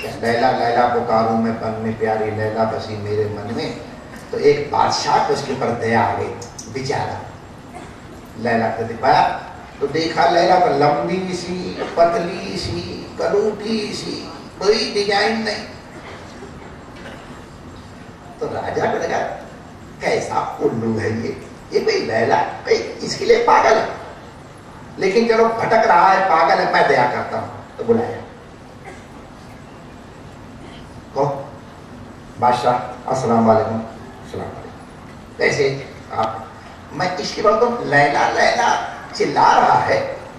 लैला लैला पुकारूं मैं बन में प्यारी लैला बसी मेरे मन में। तो एक बादशाह को उसके ऊपर दया आ गई, बेचारा लैला को दिखाया तो देखा लैला को लंबी सी पतली सी करूटी सी, कोई डिजाइन नहीं। तो राजा को लगा कैसा उल्लू है ये कोई लैला कोई इसके लिए पागल है, लेकिन चलो भटक रहा है पागल है मैं दया करता हूं। तो बुलाया को बादशाह अस्सलाम वालेकुम। अस्सलाम वालेकुम। कैसे आप? मैं इसके बाद तो लैला लैला चिल्ला रहा है,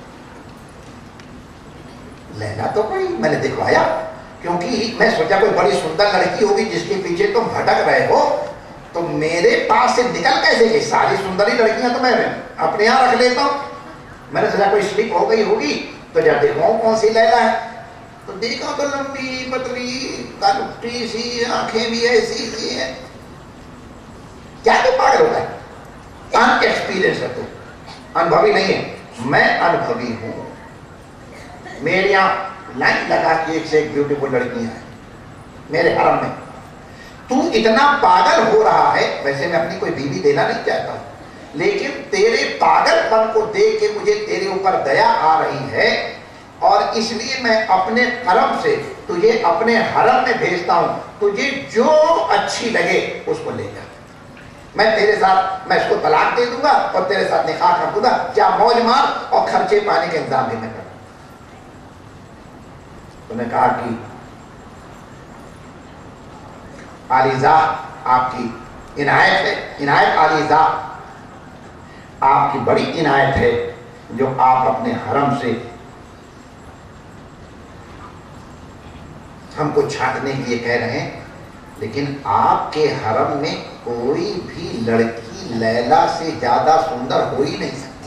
लैला तो कोई मैंने दिखवाया, क्योंकि मैं सोचा कोई बड़ी सुंदर लड़की होगी जिसके पीछे तुम भटक रहे हो, तो मेरे पास से निकल कैसे गई? सारी सुंदरी लड़कियां तो मैं अपने यहाँ रख लेता हूं। मैंने सोचा कोई स्लिप हो गई होगी, तो जब देखो कौन सी लैला है, तो देखा तो लंबी पतली कालुट्टी सी, आंखें भी ऐसी सी है। क्या तो पागल होता है? अनएक्सपीरियंस है तू, अनुभवी नहीं है। मैं अनुभवी हूं। मेरे यहाँ लाइन लगा के एक से एक ब्यूटीफुल लड़कियां हैं मेरे हरम में। तू इतना पागल हो रहा है, वैसे मैं अपनी कोई बीवी देना नहीं चाहता, लेकिन तेरे पागलपन को देख के मुझे तेरे ऊपर दया आ रही है, और इसलिए मैं अपने करम से तुझे अपने हरम में भेजता हूं। तुझे जो अच्छी लगे उसको ले जा। मैं तेरे साथ, मैं इसको तलाक दे दूंगा और तेरे साथ निकाह कर दूंगा, क्या मौज मार और खर्चे पाने के इंतजाम भी मैं करूंगा। तुमने कहा कि आलिजा आपकी इनायत है, इनायत आलिजा आपकी बड़ी इनायत है जो आप अपने हरम से हमको छांटने के लिए कह रहे हैं, लेकिन आपके हरम में कोई भी लड़की लैला से ज्यादा सुंदर हो ही नहीं सकती।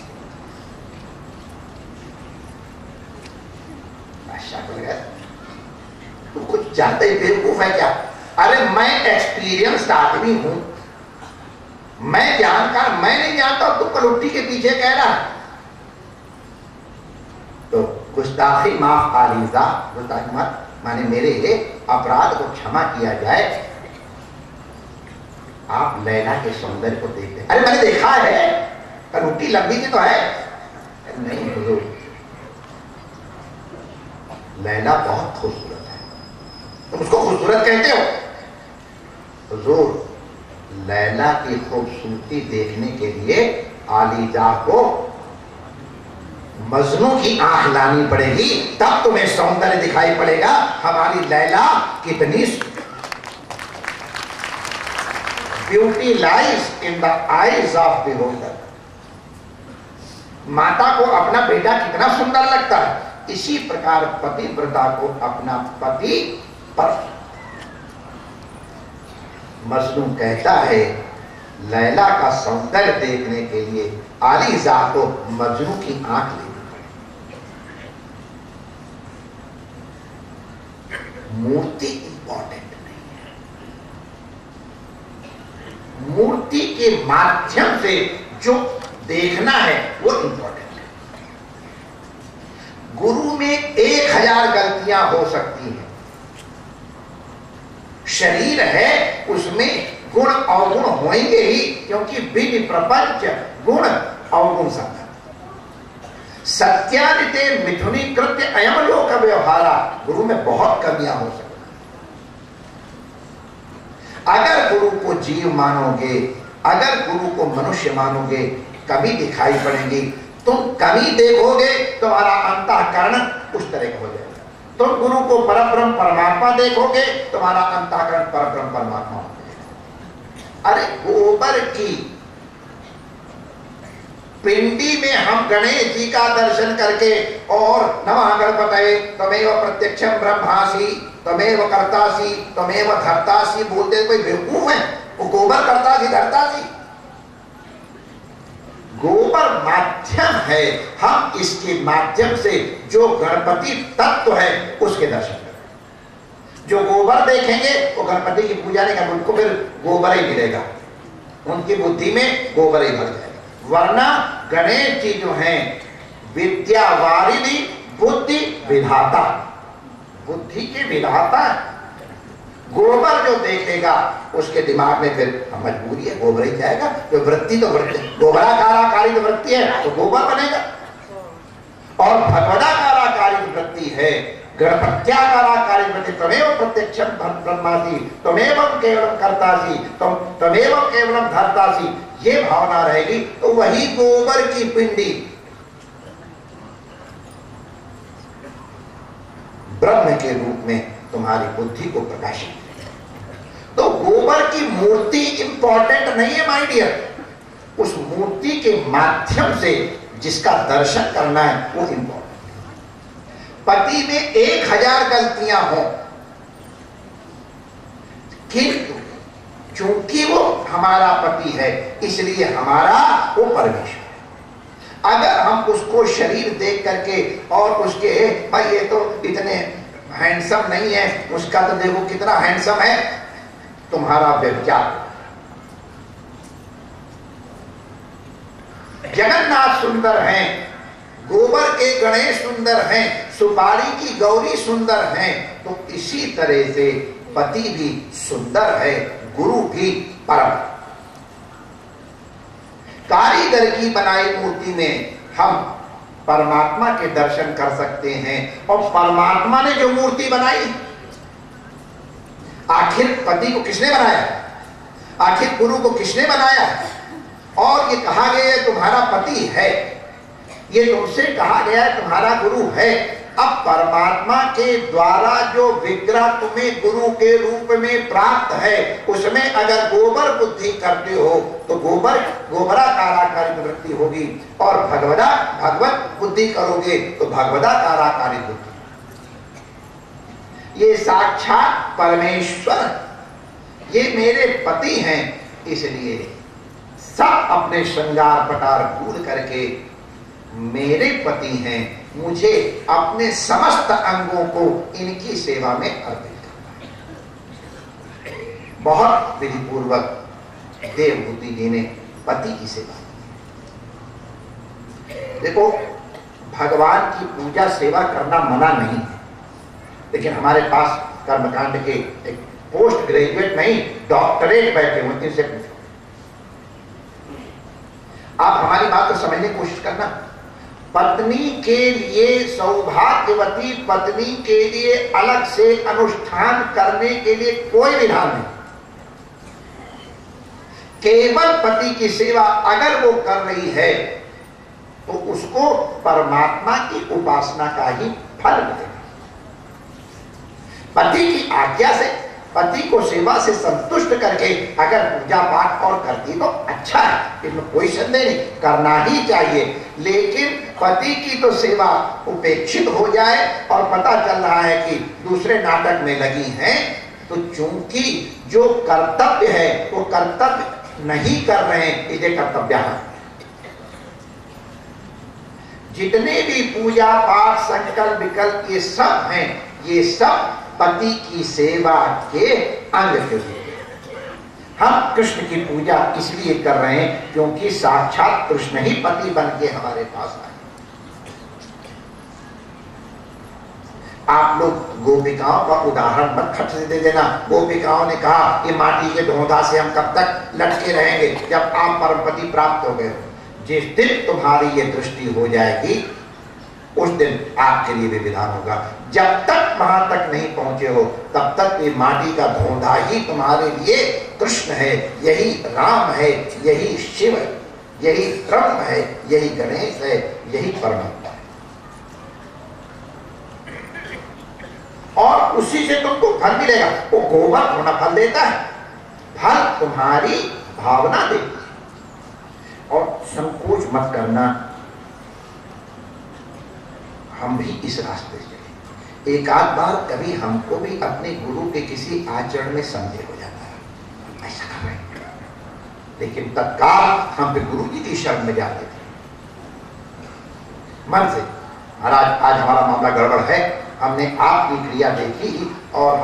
बादशाह को लगा तू कुछ जानते ही बेवकूफ है क्या? अरे मैं एक्सपीरियंस्ड आदमी हूं, मैं जानकार, मैं नहीं जानता तू कलुट्टी के पीछे कह रहा है। तो गुस्ताखी माफ आलिजा, गुस्ताखी माफ माने मेरे अपराध को क्षमा किया जाए। आप लैला के सौंदर्य को देखते हैं। अरे मैंने देखा है, कलुट्टी लंबी की तो है। नहीं हुजूर, लैला बहुत खूबसूरत है, तुम उसको खूबसूरत कहते हो? हुजूर, लैला की खूबसूरती देखने के लिए आलिजा को मजनू की आंख लानी पड़ेगी, तब तुम्हें सौंदर्य दिखाई पड़ेगा। हमारी लैला कितनी beauty lies in the eyes of beholder. माता को अपना बेटा कितना सुंदर लगता है, इसी प्रकार पतिव्रता को अपना पति पर। मजनू कहता है लैला का सौंदर्य देखने के लिए आलिजा को मजनू की आंख लेनी पड़ेगी। मूर्ति इंपॉर्टेंट नहीं है, मूर्ति के माध्यम से जो देखना है वो इंपॉर्टेंट है। गुरु में 1000 गलतियां हो सकती हैं, शरीर है उसमें गुण अवगुण होंगे ही, क्योंकि विधि प्रपंच गुण अवगुण संगत। सत्यानिते मिथुनी कृत्य अयम लोक व्यवहारा। गुरु में बहुत कमियां हो सकती। अगर गुरु को जीव मानोगे, अगर गुरु को मनुष्य मानोगे, कमी दिखाई पड़ेगी। तुम कमी देखोगे, तुम्हारा अंतःकरण उस तरह का हो जाएगा। तुम गुरु को परब्रह्म परमात्मा देखोगे, तुम्हारा अंतःकरण परब्रह्म परमात्मा हो जाएगा। अरे गोबर की पिंडी में हम गणेश जी का दर्शन करके और नमः गणपतये तमेव प्रत्यक्षम ब्रह्मासि तमेव कर्तासि तमेव धर्तासि बोलते कोई बेवकूफ है? वो गोबर कर्तासि धर्तासि, गोबर माध्यम है। हम इसके माध्यम से जो गणपति तत्व है उसके दर्शन करें। जो गोबर देखेंगे वो गणपति की पूजा नहीं करेंगे, उनको फिर गोबर ही मिलेगा, उनकी बुद्धि में गोबर ही भर जाएगा। वरना गणेश जी जो हैं विद्या वारिधि बुद्धि विधाता, बुद्धि के विधाता गोबर जो देखेगा उसके दिमाग में फिर मजबूरी है, गोबर ही जाएगा। तो वृत्ति तो गोबराकाराकारी तो वृत्ति है तो गोबर बनेगा, और भगवदाकाराकारी वृत्ति है, गणपत्याकाराकारी वृत्ति। तमेव प्रत्यक्षम ब्रह्मासि, तमेव केवलम कर्तासि, तमेव केवलम धर्तासि, ये भावना रहेगी तो वही गोबर की पिंडी ब्रह्म के रूप में तुम्हारी बुद्धि को प्रकाशित करेगा। तो गोबर की मूर्ति इंपॉर्टेंट नहीं है माय डियर, उस मूर्ति के माध्यम से जिसका दर्शन करना है वो इंपॉर्टेंट है। पति में 1000 गलतियां हो, किंतु चूंकि वो हमारा पति है इसलिए हमारा वो परमेश्वर है। अगर हम उसको शरीर देख करके और उसके भाई ये तो इतने हैंडसम नहीं है, उसका तो देखो कितना हैंडसम है, तुम्हारा व्यभिचार। जगन्नाथ सुंदर हैं, गोबर के गणेश सुंदर हैं, सुपारी की गौरी सुंदर हैं, तो इसी तरह से पति भी सुंदर है, गुरु भी परम। कारीगर की बनाई मूर्ति में हम परमात्मा के दर्शन कर सकते हैं, और परमात्मा ने जो मूर्ति बनाई, आखिर पति को किसने बनाया, आखिर गुरु को किसने बनाया। और ये कहा गया है तुम्हारा पति है, ये तुमसे कहा गया है तुम्हारा गुरु है। अब परमात्मा के द्वारा जो विग्रह तुम्हें गुरु के रूप में प्राप्त है, उसमें अगर गोबर बुद्धि करते हो तो गोबराकाराकारी वृत्ति होगी, और भगवत बुद्धि करोगे तो भगवदाकाराकारी बुद्धि। ये साक्षात परमेश्वर, ये मेरे पति हैं, इसलिए सब अपने श्रृंगार पटार भूल करके मेरे पति हैं, मुझे अपने समस्त अंगों को इनकी सेवा में अर्पित करना है। बहुत विधिपूर्वक देवभूति जी ने पति की सेवा। देखो, भगवान की पूजा सेवा करना मना नहीं है, लेकिन हमारे पास कर्मकांड के एक पोस्ट ग्रेजुएट नहीं, डॉक्टरेट बैठे हुए, इनसे पूछो। आप हमारी बात को समझने की कोशिश करना। पत्नी के लिए, सौभाग्यवती पत्नी के लिए अलग से अनुष्ठान करने के लिए कोई विधान नहीं। केवल पति की सेवा अगर वो कर रही है तो उसको परमात्मा की उपासना का ही फल मिलेगा। पति की आज्ञा से, पति को सेवा से संतुष्ट करके अगर पूजा पाठ और करती तो अच्छा है, इसमें कोई संदेह नहीं, करना ही चाहिए। लेकिन पति की तो सेवा उपेक्षित हो जाए और पता चल रहा है कि दूसरे नाटक में लगी हैं, तो चूंकि जो कर्तव्य है वो कर्तव्य नहीं कर रहे हैं, इसे कर्तव्य है। जितने भी पूजा पाठ संकल्प विकल्प ये सब हैं, ये सब पति की सेवा के अंग के रूप। हम कृष्ण की पूजा इसलिए कर रहे हैं क्योंकि साक्षात कृष्ण ही पति बन के हमारे पास आए। आप लोग गोपिकाओं का उदाहरण मत खट से दे देना। गोपिकाओं ने कहा कि माटी के धोधा से हम कब तक लटके रहेंगे, जब आप परमपति प्राप्त हो गए। जिस दिन तुम्हारी ये दृष्टि हो जाएगी उस दिन आपके लिए भी विधान होगा। जब तक वहां तक नहीं पहुंचे हो तब तक ये माटी का धोधा ही तुम्हारे लिए कृष्ण है, यही राम है, यही शिव है, यही ब्रह्म है, यही गणेश है, यही परमात्मा है। और उसी से तुमको फल मिलेगा। वो गोबर थोड़ा फल देता है, फल तुम्हारी भावना देती है। और संकोच मत करना, हम भी इस रास्ते से चले। एक आध बार कभी हमको भी अपने गुरु के किसी आचरण में संदेह हो जाता है, ऐसा कर रहे हैं, लेकिन तत्काल हम फिर गुरु जी की शरण में जाते थे मन से। महाराज आज हमारा मामला गड़बड़ है, हमने आपकी क्रिया देखी और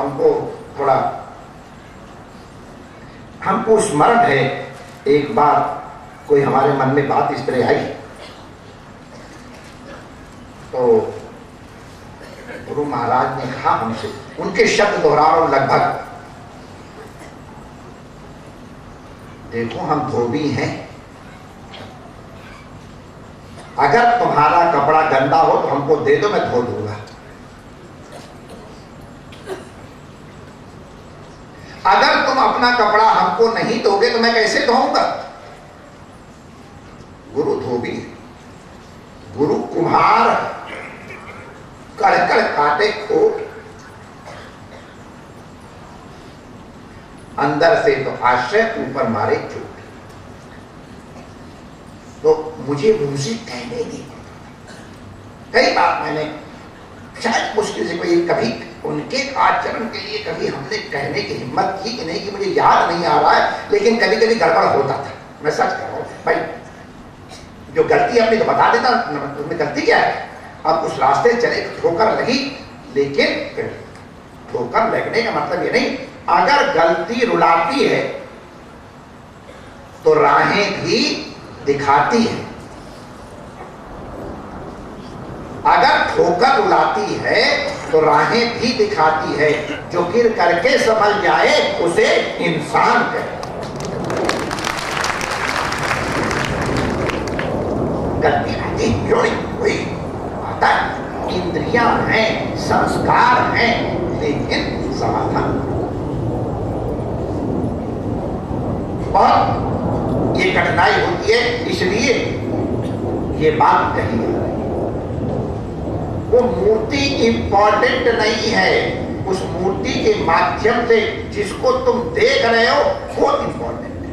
हमको स्मरण है एक बार कोई हमारे मन में बात इस तरह आई, तो गुरु महाराज ने कहा हमसे, उनके शब्द दोहरा रहा हूं लगभग, देखो हम धोबी हैं, अगर तुम्हारा कपड़ा गंदा हो तो हमको दे दो, मैं धो दूंगा। अगर तुम अपना कपड़ा हमको नहीं दोगे तो मैं कैसे धोऊंगा? गुरु धोबी, गुरु कुम्हार, कड़कड़ काटे को अंदर से तो आश्रय, ऊपर मारे चोट। तो मुझे मुझे कहने नहीं, कई बार मैंने शायद मुश्किल से कोई कभी उनके आचरण के लिए कभी हमने कहने की हिम्मत की कि नहीं, कि मुझे याद नहीं आ रहा है, लेकिन कभी कभी गड़बड़ होता था। मैं सच कह रहा हूं भाई, जो गलती अपनी तो बता देता, तुमने गलती क्या है। अब उस रास्ते चले तो ठोकर लगी, लेकिन ठोकर लगने का मतलब ये नहीं, अगर गलती रुलाती है तो राहें भी दिखाती है। अगर ठोकर रुलाती है तो राहें भी दिखाती है, जो गिर करके समझ जाए उसे इंसान कहे। गलती आती क्यों नहीं, कोई आता है, इंद्रियां हैं, संस्कार हैं, लेकिन समाधान और ये कठिनाई होती है। इसलिए ये बात कही है, वो मूर्ति इंपॉर्टेंट नहीं है, उस मूर्ति के माध्यम से जिसको तुम देख रहे हो वो इंपॉर्टेंट है।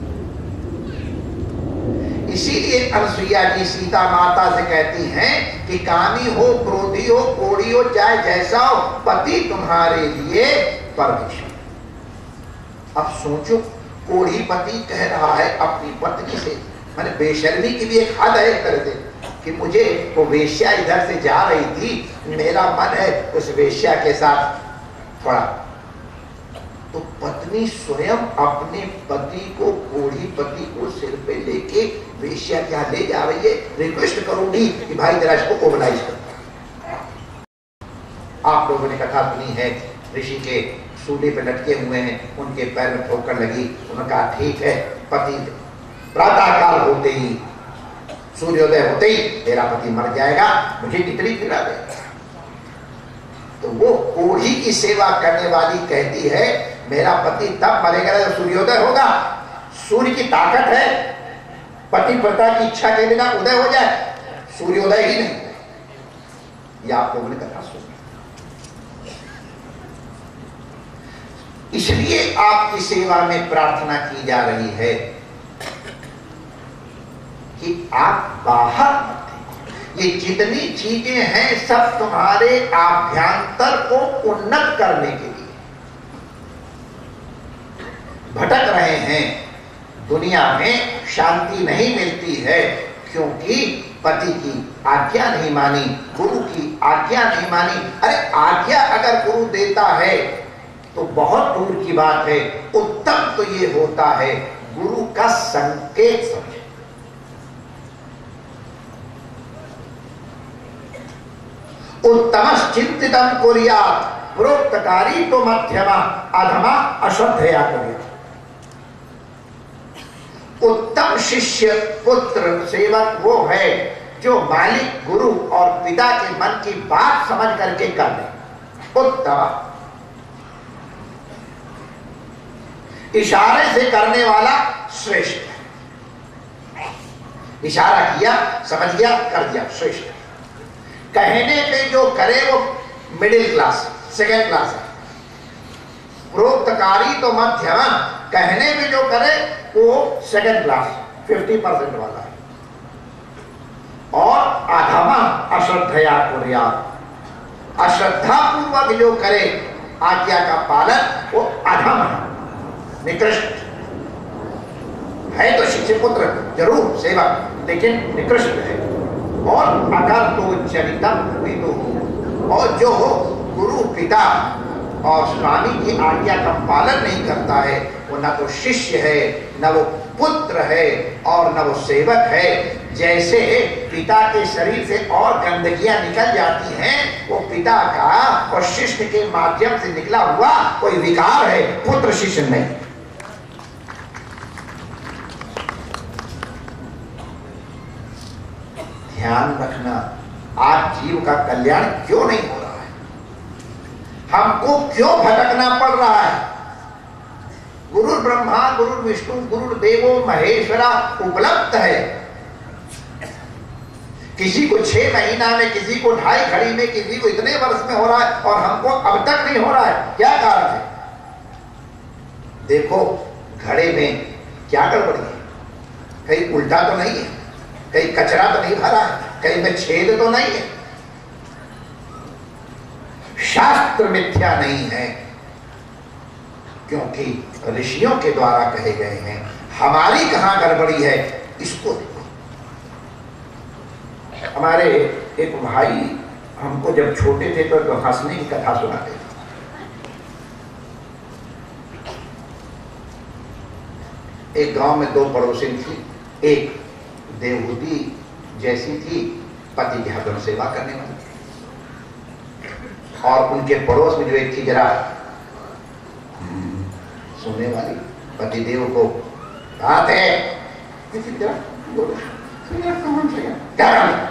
इसीलिए अनसुईया जी सीता माता से कहती हैं कि कामी हो, क्रोधी हो, कोढ़ी हो, चाहे जैसा हो, पति तुम्हारे लिए परमेश्वर। अब सोचो, कोढ़ी पति कह रहा है अपनी पत्नी से, मैंने बेशर्मी की भी एक हद है एक तरह से, कि मुझे वो वेश्या इधर से जा रही थी, मेरा मन है उस वेश्या के साथ थोड़ा। तो पत्नी स्वयं अपने पति को, कोढ़ी पति को सिर पे लेके वेश्या क्या ले जा रही है। रिक्वेस्ट करूंगी कि भाई जरा इसको ओवरनाइज कर। आप लोगों ने कथा सुनी है, ऋषि के सूली पे लटके हुए हैं, उनके पैर में ठोकर लगी, उन्होंने कहा ठीक है पति, प्रातः काल होते ही, सूर्योदय होते ही तेरा पति मर जाएगा, मुझे कितनी पीड़ा दे। तो वो कोढ़ी की सेवा करने वाली कहती है मेरा पति तब मरेगा जब सूर्योदय होगा। सूर्य की ताकत है, पति पता की इच्छा के बिना उदय हो जाए, सूर्योदय ही नहीं। यह आप लोगों ने कथा सुनी। इसलिए आपकी सेवा में प्रार्थना की जा रही है कि आप बाहर मत देखो। ये जितनी चीजें हैं सब तुम्हारे आभ्यंतर को उन्नत करने के लिए। भटक रहे हैं, दुनिया में शांति नहीं मिलती है क्योंकि पति की आज्ञा नहीं मानी, गुरु की आज्ञा नहीं मानी। अरे आज्ञा अगर गुरु देता है तो बहुत दूर की बात है, उत्तम तो ये होता है गुरु का संकेत समझे। उत्तम चिंतितम कुर्यात् प्रोक्तकारी तो मध्यमा अधमा अश्रद्धया कुर्यात्। उत्तम शिष्य, पुत्र, सेवक वो है जो मालिक, गुरु और पिता के मन की बात समझ करके कर ले। उत्तम, इशारे से करने वाला श्रेष्ठ है। इशारा किया, समझ गया, कर दिया, श्रेष्ठ है। कहने पे जो करे वो मिडिल क्लास, सेकेंड क्लास है। प्रोक्तकारी तो मध्यमा, कहने पे जो करे वो सेकेंड क्लास 50% वाला है। और अधमा अश्रद्धया कुर्यात्, अश्रद्धा पूर्वक जो करे आज्ञा का पालन वो अधम है, निकृष्ट है। तो शिक्षक पुत्र जरूर सेवक, लेकिन निकृष्ट है। और अगर तो चरितम विदु, और जो गुरु, पिता और स्वामी की आज्ञा का पालन नहीं करता है वो न तो शिष्य है, न वो पुत्र है और न वो सेवक है। जैसे पिता के शरीर से और गंदगियां निकल जाती हैं, वो पिता का और शिष्य के माध्यम से निकला हुआ कोई विकार है, पुत्र शिष्य नहीं। ध्यान रखना, आज जीव का कल्याण क्यों नहीं हो रहा है, हमको क्यों भटकना पड़ रहा है। गुरु ब्रह्मा गुरु विष्णु गुरु देवो महेश्वरा उपलब्ध है। किसी को 6 महीना में, किसी को 2.5 घड़ी में, किसी को इतने वर्ष में हो रहा है और हमको अब तक नहीं हो रहा है। क्या कारण है? देखो घड़े में क्या गड़बड़ी है, कहीं उल्टा तो नहीं है, कहीं कचरा तो नहीं भरा है, कहीं में छेद तो नहीं है। शास्त्र मिथ्या नहीं है, क्योंकि ऋषियों के द्वारा कहे गए हैं। हमारी कहां गड़बड़ी है, इसको देखो। हमारे एक भाई हमको जब छोटे थे तो हंसने की कथा सुनाते थे। एक गांव में 2 पड़ोसिन थी, एक देवहूति जैसी थी, पति की हरदम सेवा करने वाली, और उनके पड़ोस में जो एक थी जरा सोने वाली, पतिदेव को बात है जरा बोलो क्या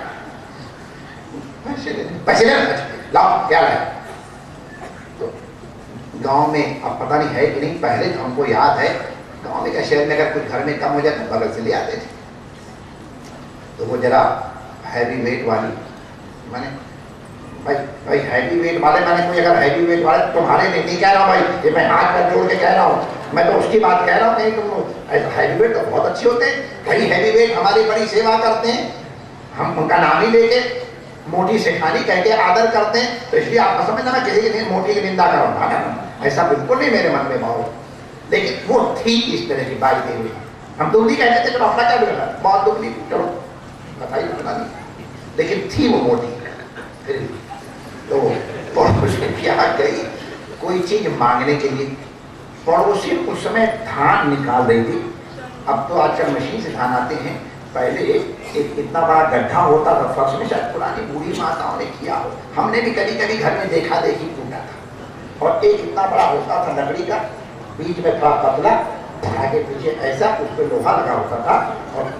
पैसे लाओ क्या लाए। तो गांव में अब पता नहीं है कि नहीं, पहले तो हमको याद है गांव में क्या शहर में अगर कुछ घर में कम हो जाए तो बगल से ले आते थे। तो वो जरा हैवी वेट वाली, मैंने भाई हैवी वेट वाले, मैंने कोई अगर हैवी वेट वाले तुम्हारे लिए नहीं कह रहा हूँ भाई, ये मैं हाथ पर जोड़ के कह रहा हूँ, मैं तो उसकी बात कह रहा हूँ। नहीं तुम हैवी वेट तो बहुत अच्छे होते हैं, कई हैवी वेट हमारी बड़ी सेवा करते हैं, हम उनका नाम ही लेके मोटी सेठानी कह के आदर करते हैं। तो इसलिए आप समझना मैं किसी की मोटी की निंदा करूँगा, ऐसा बिल्कुल नहीं मेरे मन में भाव। लेकिन वो थी इस तरह की बाई देवी, हम दुबली कहते थे, चलो अपना क्या बिगड़ा, बहुत दुबली, चलो बताइए बता दी, लेकिन थी वो मोटी। फिर तो पड़ोसी क्या गई कोई चीज मांगने के लिए, पड़ोसी उस समय धान निकाल रही थी। अब तो आजकल मशीन से धान आते हैं, पहले एक इतना बड़ा गड्ढा होता था फर्श में, शायद पुरानी बूढ़ी माताओं ने किया हो, हमने भी कभी कभी घर में देखा देखी टूटा था। और एक इतना बड़ा होता था लकड़ी का, बीच में थोड़ा पतला, आगे पीछे ऐसा, उस पर लोहा लगा होता था और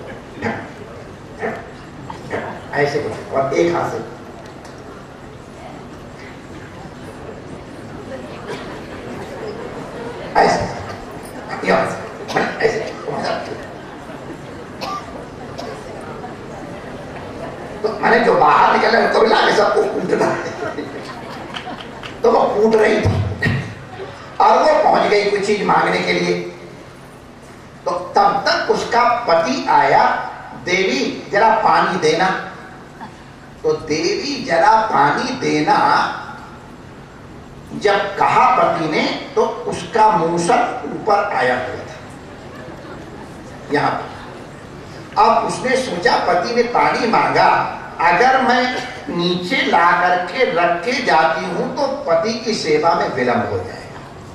ऐसे कुछ, और एक हाथ से ऐसे ऐसे तो मैंने जो बाहर निकले तो मिला के सबको कूटना, तो वो कूट रही थी और वो पहुंच गई कुछ चीज मांगने के लिए। तो तब तक उसका पति आया, देवी जरा पानी देना। तो देवी जरा पानी देना जब कहा पति ने, तो उसका मूसक ऊपर आया हुआ था यहां पर। अब उसने सोचा पति ने पानी मांगा, अगर मैं नीचे ला करके रख के जाती हूं तो पति की सेवा में विलंब हो जाएगा,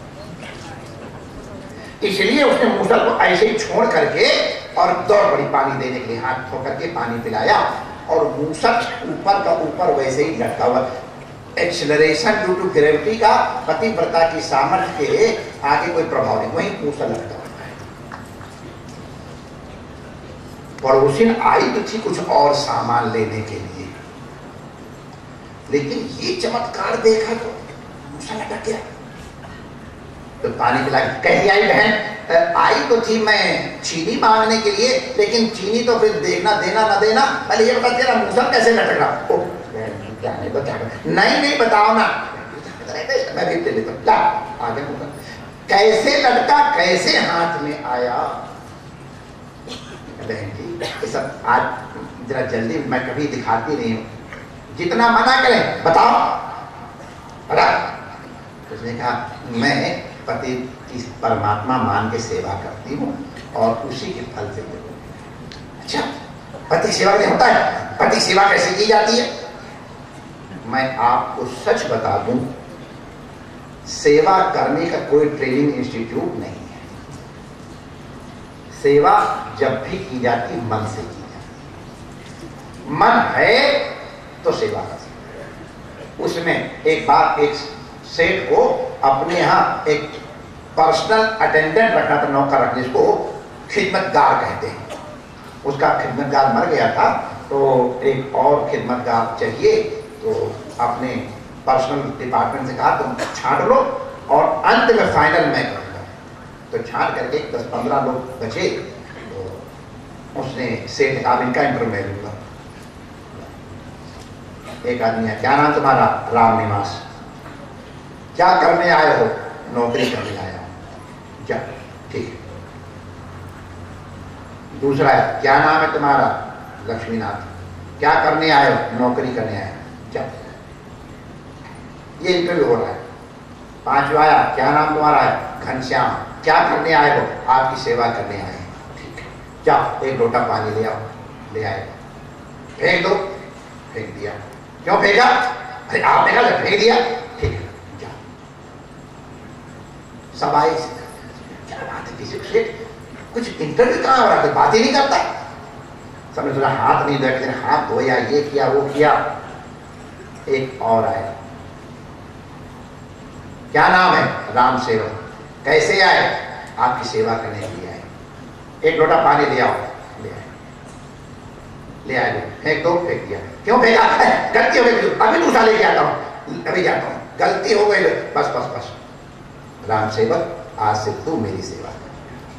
इसलिए उसने मूसल को ऐसे ही छोड़ करके और दौड़ पड़ी पानी देने के लिए, हाथ धो करके पानी पिलाया और मूसल ऊपर का ऊपर वैसे ही लटका हुआ। एक्सेलरेशन ड्यू टू ग्रेविटी का पतिव्रता की सामर्थ्य के आगे कोई प्रभाव नहीं, वही मूसल लटका हुआ है। पड़ोसिन आई तो थी कुछ और सामान लेने के लिए, लेकिन ये चमत्कार देखा तो मूसल लटक गया। तो पानी पिला, कैसी आई बहन? आई तो थी मैं चीनी मांगने के लिए, लेकिन चीनी तो फिर देखना देना ना देना, पहले ये बता तेरा मूसल कैसे लटक रहा? क्या नहीं बता, नहीं बताओ ना, मैं भी दे लेता हूं, आगे मूसल कैसे लटका, कैसे हाथ में आया? बहन जी ये सब आज जरा जल्दी, मैं कभी दिखाती नहीं हूँ, जितना मना करें बताओ। उसने कहा मैं पति की परमात्मा मान के सेवा करती हूँ और उसी के फल से देखो। अच्छा पति सेवा नहीं होता है, पति सेवा कैसे की जाती है? मैं आपको सच बता दूं, सेवा करने का कोई ट्रेनिंग इंस्टीट्यूट नहीं है। सेवा जब भी की जाती मन से की जाती, मन है तो सेवा कर सकते। उसमें एक बार एक सेठ को अपने यहाँ एक पर्सनल अटेंडेंट रखना था, नौकर रखने, जिसको खिदमतगार कहते हैं। उसका खिदमतगार मर गया था, तो एक और खिदमतगार चाहिए। तो अपने पर्सनल डिपार्टमेंट से कहा तुम छांट लो और अंत में फाइनल मैं करूँगा। तो छांट करके 10-15 लोग बचे। तो उसने सेठ कहा इनका इंटरव्यू मैं लूँगा। एक आदमी है, क्या नाम तुम्हारा? राम निवास। क्या करने आए हो? नौकरी करने आया हूँ। क्या? ठीक। दूसरा है, क्या नाम है तुम्हारा? लक्ष्मीनाथ। क्या करने आए हो? नौकरी करने आए। क्या? ये इंटरव्यू हो रहा है। पांचवा आया, क्या नाम तुम्हारा है? घनश्याम। क्या करने आए हो? आपकी सेवा करने आए। ठीक है, क्या? एक लोटा पानी ले आओ। ले आए। फेंक दो। फेंक दिया। क्यों फेंका? अरे आपने कहा फेंक दिया। ठीक है, क्या? सब आए। क्या बात है, किसी से कुछ इंटरव्यू कहाँ हो रहा है, बात ही नहीं करता। सबने सोचा हाथ नहीं धोया, लेकिन हाथ धोया, ये किया वो किया। एक और आया, क्या नाम है? राम सेवक। कैसे आए? आपकी सेवा करने के लिए आए। एक लोटा पानी ले आओ। ले आए। ले आए, फेंक दो। फेंक दिया। क्यों फेंका? गलती हो गई, अभी दूसरा लेके आता हूँ, अभी जाता हूँ, गलती हो गई। बस बस बस, राम सेवक आज से तू मेरी सेवा कर।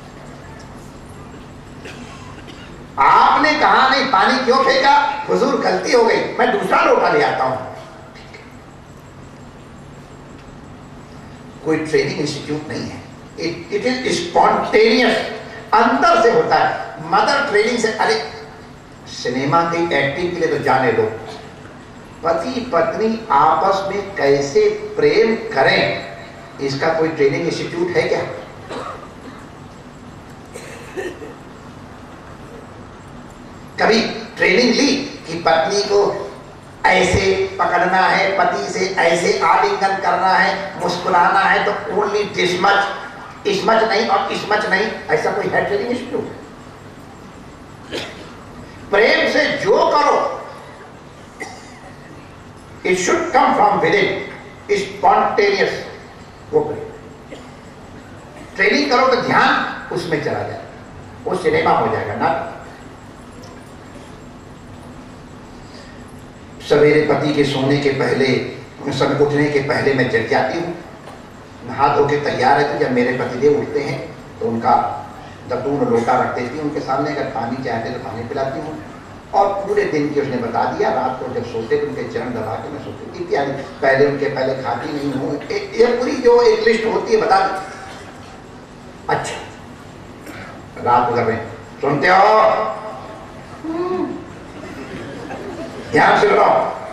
आपने कहा नहीं, पानी क्यों फेंका? हुजूर गलती हो गई, मैं दूसरा लोटा ले आता हूं। कोई ट्रेनिंग इंस्टीट्यूट नहीं है, इट इज स्पॉन्टेनियस, अंदर से होता है। मदर ट्रेनिंग से, अरे सिनेमा की एक्टिंग के लिए तो जाने दो, पति पत्नी आपस में कैसे प्रेम करें, इसका कोई ट्रेनिंग इंस्टीट्यूट है क्या? कभी ट्रेनिंग ली कि पत्नी को ऐसे पकड़ना है, पति से ऐसे आलिंगन करना है, मुस्कुराना है, तो ओनली दिस मच, इस मच नहीं और इस मच नहीं, ऐसा कोई है ट्रेनिंग इंस्टीट्यूट? प्रेम से जो करो, it should come from within, spontaneous. वो ट्रेनिंग करो तो ध्यान उसमें चला जाए, वो सिनेमा हो जाएगा ना। सवेरे पति के सोने के पहले, सब उठने के पहले मैं जग जाती हूँ, नहा धो के तैयार है। तो जब मेरे पतिदेव उठते हैं तो उनका दतून लोटा रख देती हूँ उनके सामने, अगर पानी चाहते तो पानी पिलाती हूँ। और पूरे दिन की उसने बता दिया, रात को जब सोते तो उनके चरण दबा के मैं सोती इत्यादि। पहले उनके पहले खाती नहीं हूँ, ये पूरी जो एक लिस्ट होती है बता दी। अच्छा, रात को कर रहे हैं, सुनते हो? ध्यान से लो।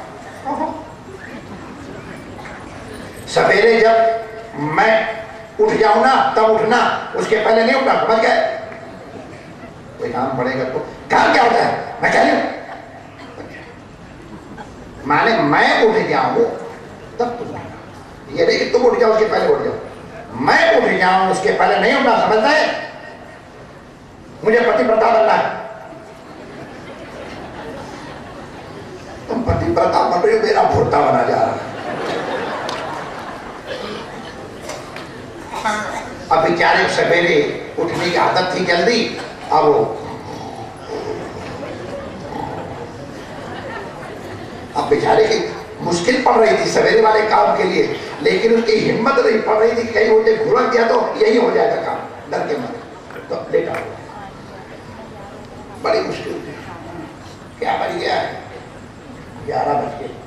सवेरे जब मैं उठ जाऊं ना तब उठना, उसके पहले नहीं उठना, समझ गए? कोई काम पड़ेगा तो काम क्या होता है, मैं कह रही हूं, माने मैं उठ जाऊं तब तुम उठना। ये नहीं कि तुम उठ जाओ उसके पहले उठ जाओ, मैं उठ जाऊं उसके पहले नहीं उठना, समझते हैं? मुझे पतिव्रता बनना है। तुम पतिव्रता बन रही हो, मेरा भोरता बना जा रहा है। अब बेचारे सवेरे उठने की आदत थी जल्दी, अब बेचारे की मुश्किल पड़ रही थी सवेरे वाले काम के लिए, लेकिन उसकी हिम्मत नहीं पड़ रही थी, कहीं उठे घुलक गया तो यही हो जाएगा काम, डर के मारे। तो लेटा हो बड़ी मुश्किल थी। क्या बन गया है? 11 बज के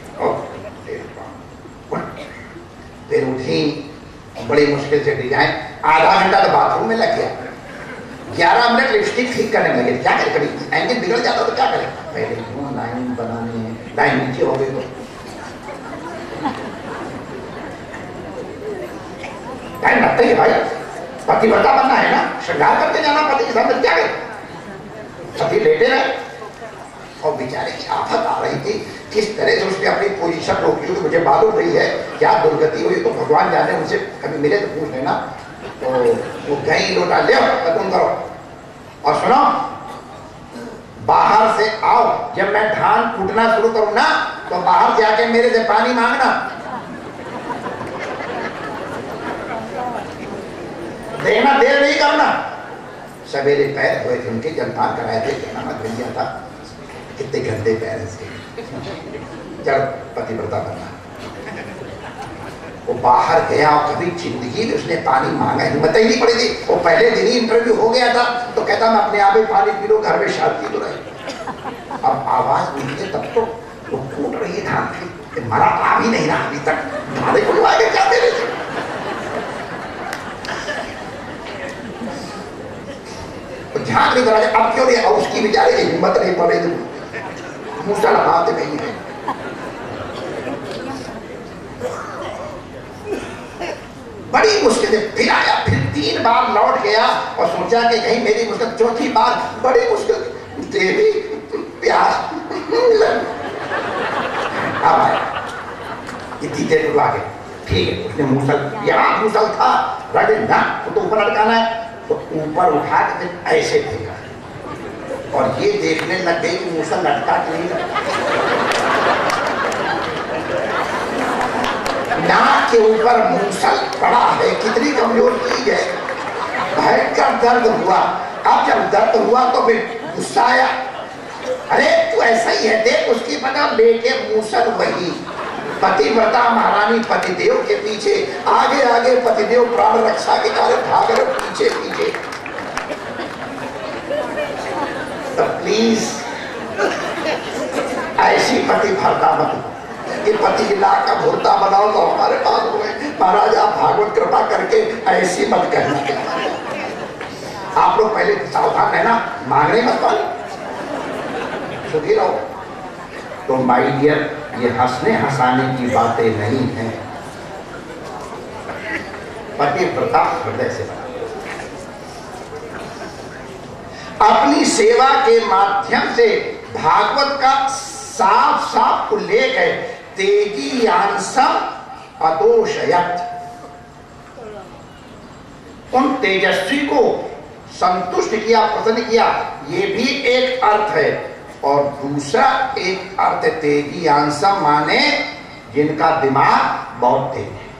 फिर उठी, बड़ी मुश्किल से डिजाइन, आधा घंटा तो बाथरूम में लग गया, 11 मिनट लिपस्टिक ठीक करने लगे। क्या करें, कभी एंगल बिगड़ जाता तो क्या करें? पहले क्यों लाइन बनानी है, लाइन नीचे हो गई तो टाइम लगता ही भाई, पतिव्रता बनना है ना, श्रृंगार करके जाना पति के सामने, क्या करें? सभी लेटे रहे और बेचारे की आफत आ रही थी, किस तरह से उसने अपनी पोजीशन रोकी होगी मुझे मालूम नहीं है, क्या दुर्गति हुई तो भगवान जाने, उनसे कभी मिले तो पूछ लेना। तो वो गई, लोटा ले तुम करो और सुनो, बाहर से आओ, जब मैं धान कूटना शुरू करूं ना तो बाहर से आके मेरे से पानी मांगना, देना, देर नहीं करना। सवेरे पैर धोए थे उनके, जलपान कराए थे, नमक मिल गया था, कितने गंदे पैर से, जड़ पतिव्रता बनना। वो बाहर गया और कभी जिंदगी में उसने पानी मांगा, हिम्मत ही नहीं पड़ी थी। वो पहले दिन ही इंटरव्यू हो गया था तो कहता मैं अपने आप ही पानी पी लूं, घर में शांति तो रही। अब आवाज मिलती तब तो वो कूट रही है धान की, मरा आ भी नहीं रहा अभी तक, धाने को आगे क्या दे रहे थे। झांक नहीं करा, अब क्यों नहीं, उसकी बेचारे की हिम्मत नहीं पड़े, मूसा लगाते नहीं है। बड़ी मुश्किल से फिर आया, फिर 3 बार लौट गया और सोचा कि कहीं मेरी मुश्किल, चौथी बार बड़ी मुश्किल, देवी प्यास अब आया, इतनी देर को आगे, ठीक है, उसने मूसल, यहाँ मूसल था, रख ना तो ऊपर लटकाना है, तो ऊपर उठा के फिर ऐसे फेंका और ये देखने लग गई कि मूसल लटका कि नहीं लटका। नाक के ऊपर मूसल पड़ा है, कितनी कमजोर चीज है, भयंकर दर्द हुआ। अब जब दर्द हुआ तो फिर गुस्सा आया, अरे तू ऐसा ही है, देख उसकी बना लेके मूसल वही, पतिव्रता महारानी पतिदेव के पीछे, आगे आगे पतिदेव प्राण रक्षा के कारण भाग रहे पीछे पीछे। तो प्लीज ऐसी पतिव्रता मत, कि पति लाख का भोरता बनाओ तो हमारे पास हुए। महाराज आप भागवत कृपा करके ऐसी मत कहना। आप लोग पहले सावधान रहना, मांगने मत पानी, सुखी रहो। तो माय डियर, ये हंसने हंसाने की बातें नहीं है, पतिव्रता हृदय से बना। अपनी सेवा के माध्यम से भागवत का साफ साफ उल्लेख है, तेजी यांसम अदोषयत, उन तेजस्वी को संतुष्ट किया, प्रसन्न किया, ये भी एक अर्थ है। और दूसरा एक अर्थ तेजी यांसम माने जिनका दिमाग बहुत तेज है।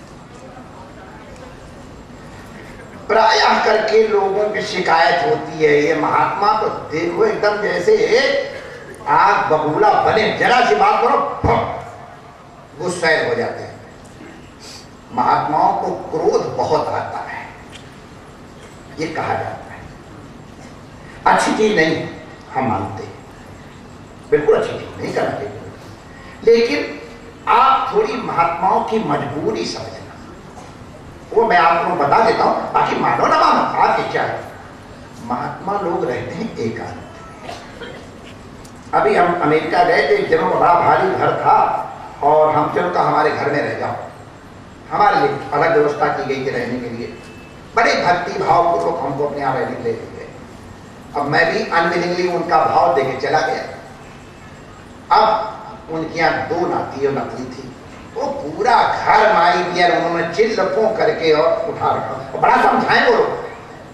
प्रायः करके लोगों की शिकायत होती है, ये महात्मा तो देखो एकदम जैसे आग बबूला बने, जरा सी बात करो गुस्से हो जाते हैं। महात्माओं को क्रोध बहुत आता है, ये कहा जाता है। अच्छी चीज नहीं, हम मानते हैं, बिल्कुल अच्छी चीज नहीं करना चाहिए, लेकिन आप थोड़ी महात्माओं की मजबूरी समझना, वो मैं आपको बता देता हूं, बाकी मानो ना मानो आपकी क्या है। महात्मा लोग रहते हैं एकांत। अभी हम अमेरिका गए थे, जब बड़ा भारी घर था और हम चलो कहा हमारे घर में रह जाओ, हमारे लिए अलग व्यवस्था की गई थी रहने के लिए, बड़े भक्ति भाव पूर्वक हमको अपने यहाँ रहने ले गए। अब मैं भी अनविलिंगली उनका भाव देके चला गया। अब उनकी यहाँ 2 नाती और नकली थी, वो पूरा घर मारी दिया उन्होंने चिल्लपों करके और उठा रखा, बड़ा समझाएं वो लोग।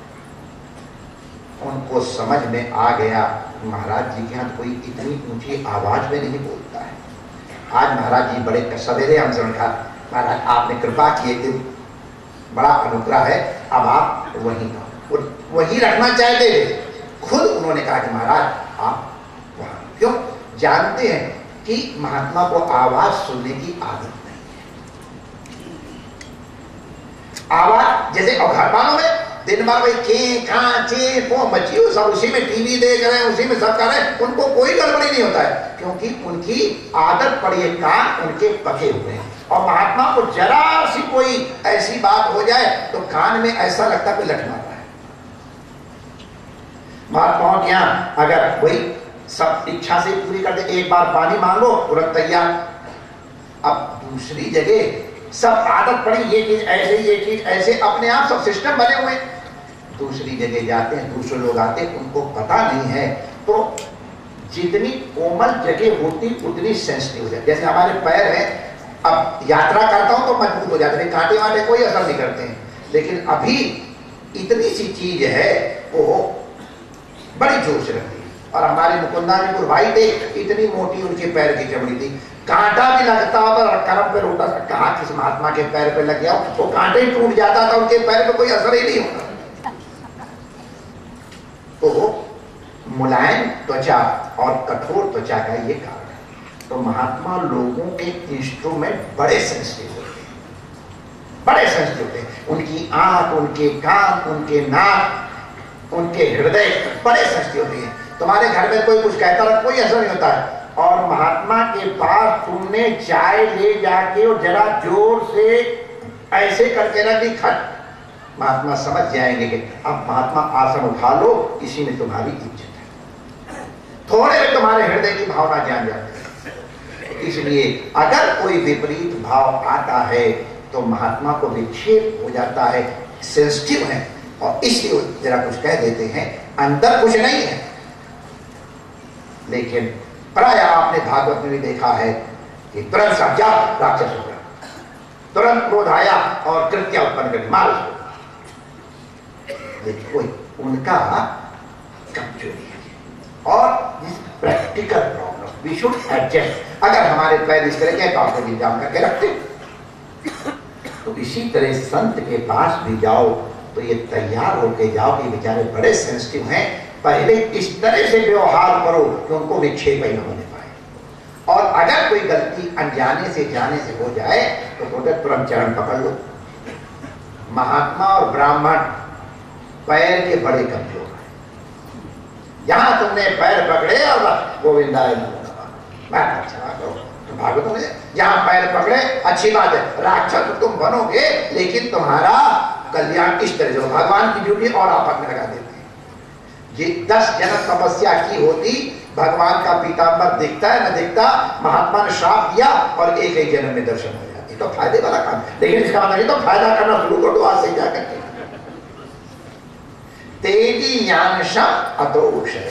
उनको समझ में आ गया महाराज जी के यहाँ कोई इतनी ऊंची आवाज में नहीं बोलता है। आज महाराज जी बड़े सवेरे हमसे उनका, महाराज आपने कृपा किए थे, बड़ा अनुग्रह है, अब आप वही रखना चाहते थे। खुद उन्होंने कहा कि महाराज आप वहां, क्यों? जानते हैं कि महात्मा को आवाज सुनने की आदत नहीं है। आवाज जैसे घर वालों में दिन भर भाई के कहां चे पो मची, सब उसी में टीवी देख रहे हैं, उसी में सब कर रहे हैं, उनको कोई गड़बड़ी नहीं होता है, क्योंकि उनकी आदत पड़ी है, कान उनके पके हुए हैं। और महात्मा को जरा सी कोई ऐसी बात हो जाए तो कान में ऐसा लगता है कोई लठ मार रहा है। महात्माओं के यहाँ अगर वही सब इच्छा से पूरी कर दे, एक बार पानी मांगो तुरंत तैयार। अब दूसरी जगह सब आदत पड़ी, ये चीज ऐसे, ये चीज ऐसे, अपने आप सब सिस्टम बने हुए। दूसरी जगह जाते हैं, दूसरे लोग आते हैं, उनको पता नहीं है, तो जितनी कोमल जगह होती उतनी सेंसिटिव हो जाती। जैसे हमारे पैर हैं, अब यात्रा करता हूं तो मजबूत हो जाते हैं, कांटे वाटे कोई असर नहीं करते हैं, लेकिन अभी इतनी सी चीज है वो बड़ी जोर से रखती है। और हमारे मुकुंदानीपुर भाई थे, इतनी मोटी उनके पैर की चमड़ी थी, कांटा भी लगता और कर्म पे रोटा सा कहा किस महात्मा के पैर पे लग गया वो कांटे ही टूट जाता था, उनके पैर पे कोई असर ही नहीं होता। तो मुलायम त्वचा और कठोर त्वचा का ये कारण है। तो महात्मा लोगों के इंस्ट्रूमेंट बड़े सेंसिटिव होते हैं, बड़े सेंसिटिव होते हैं। उनकी आंख, उनके कान, उनके नाक, उनके हृदय बड़े सेंसिटिव होते हैं। तुम्हारे घर में कोई कुछ कहता रहा, कोई असर नहीं होता है। और महात्मा के पास तुमने चाय ले जाके और जरा जोर से ऐसे करके रख दी, खट, महात्मा समझ जाएंगे कि अब महात्मा आसन उठा लो, इसी में तुम्हारी इज्जत है। थोड़े में तुम्हारे हृदय की भावना जान जाती है। इसलिए अगर कोई विपरीत भाव आता है तो महात्मा को विक्षेप हो जाता है, सेंसिटिव है, और इसलिए जरा कुछ कह देते हैं, अंदर कुछ नहीं है। लेकिन प्राय आपने भागवत में भी देखा है कि तुरंत समझा राक्षस हो गया, तुरंत क्रोध आया और कृत्य उत्पन्न कर मार उसको। देखो उनका कमजोरी है और practical problem, we should adjust. अगर हमारे पैर इस तरह के पाप को इंजाम करके रखते तो इसी तरह संत के पास भी जाओ तो ये तैयार होके जाओ कि बेचारे बड़े सेंसिटिव हैं, पहले इस तरह से व्यवहार करो कि उनको विक्षेप ही न होने पाए। और अगर कोई गलती अनजाने से जाने से हो जाए तो तुरंत चरण पकड़ लो। महात्मा और ब्राह्मण पैर के बड़े कमजोर हैं। जहां तुमने पैर पकड़े और गोविंदाय भागवत में जहां पैर पकड़े, अच्छी बात है, राक्षस तुम बनोगे, लेकिन तुम्हारा कल्याण इस तरह से भगवान की ड्यूटी और आपस में लगा देते हैं। ये 10 जन्म तपस्या की होती, भगवान का पीताम्बर दिखता है न दिखता, महात्मा ने श्राप दिया और एक ही जन्म में दर्शन हो जाते, तो फायदे वाला काम। लेकिन इसका मतलब तो फायदा करना शुरू कर दो आज से जाकर के। तेजी ज्ञानशम अतो क्षय।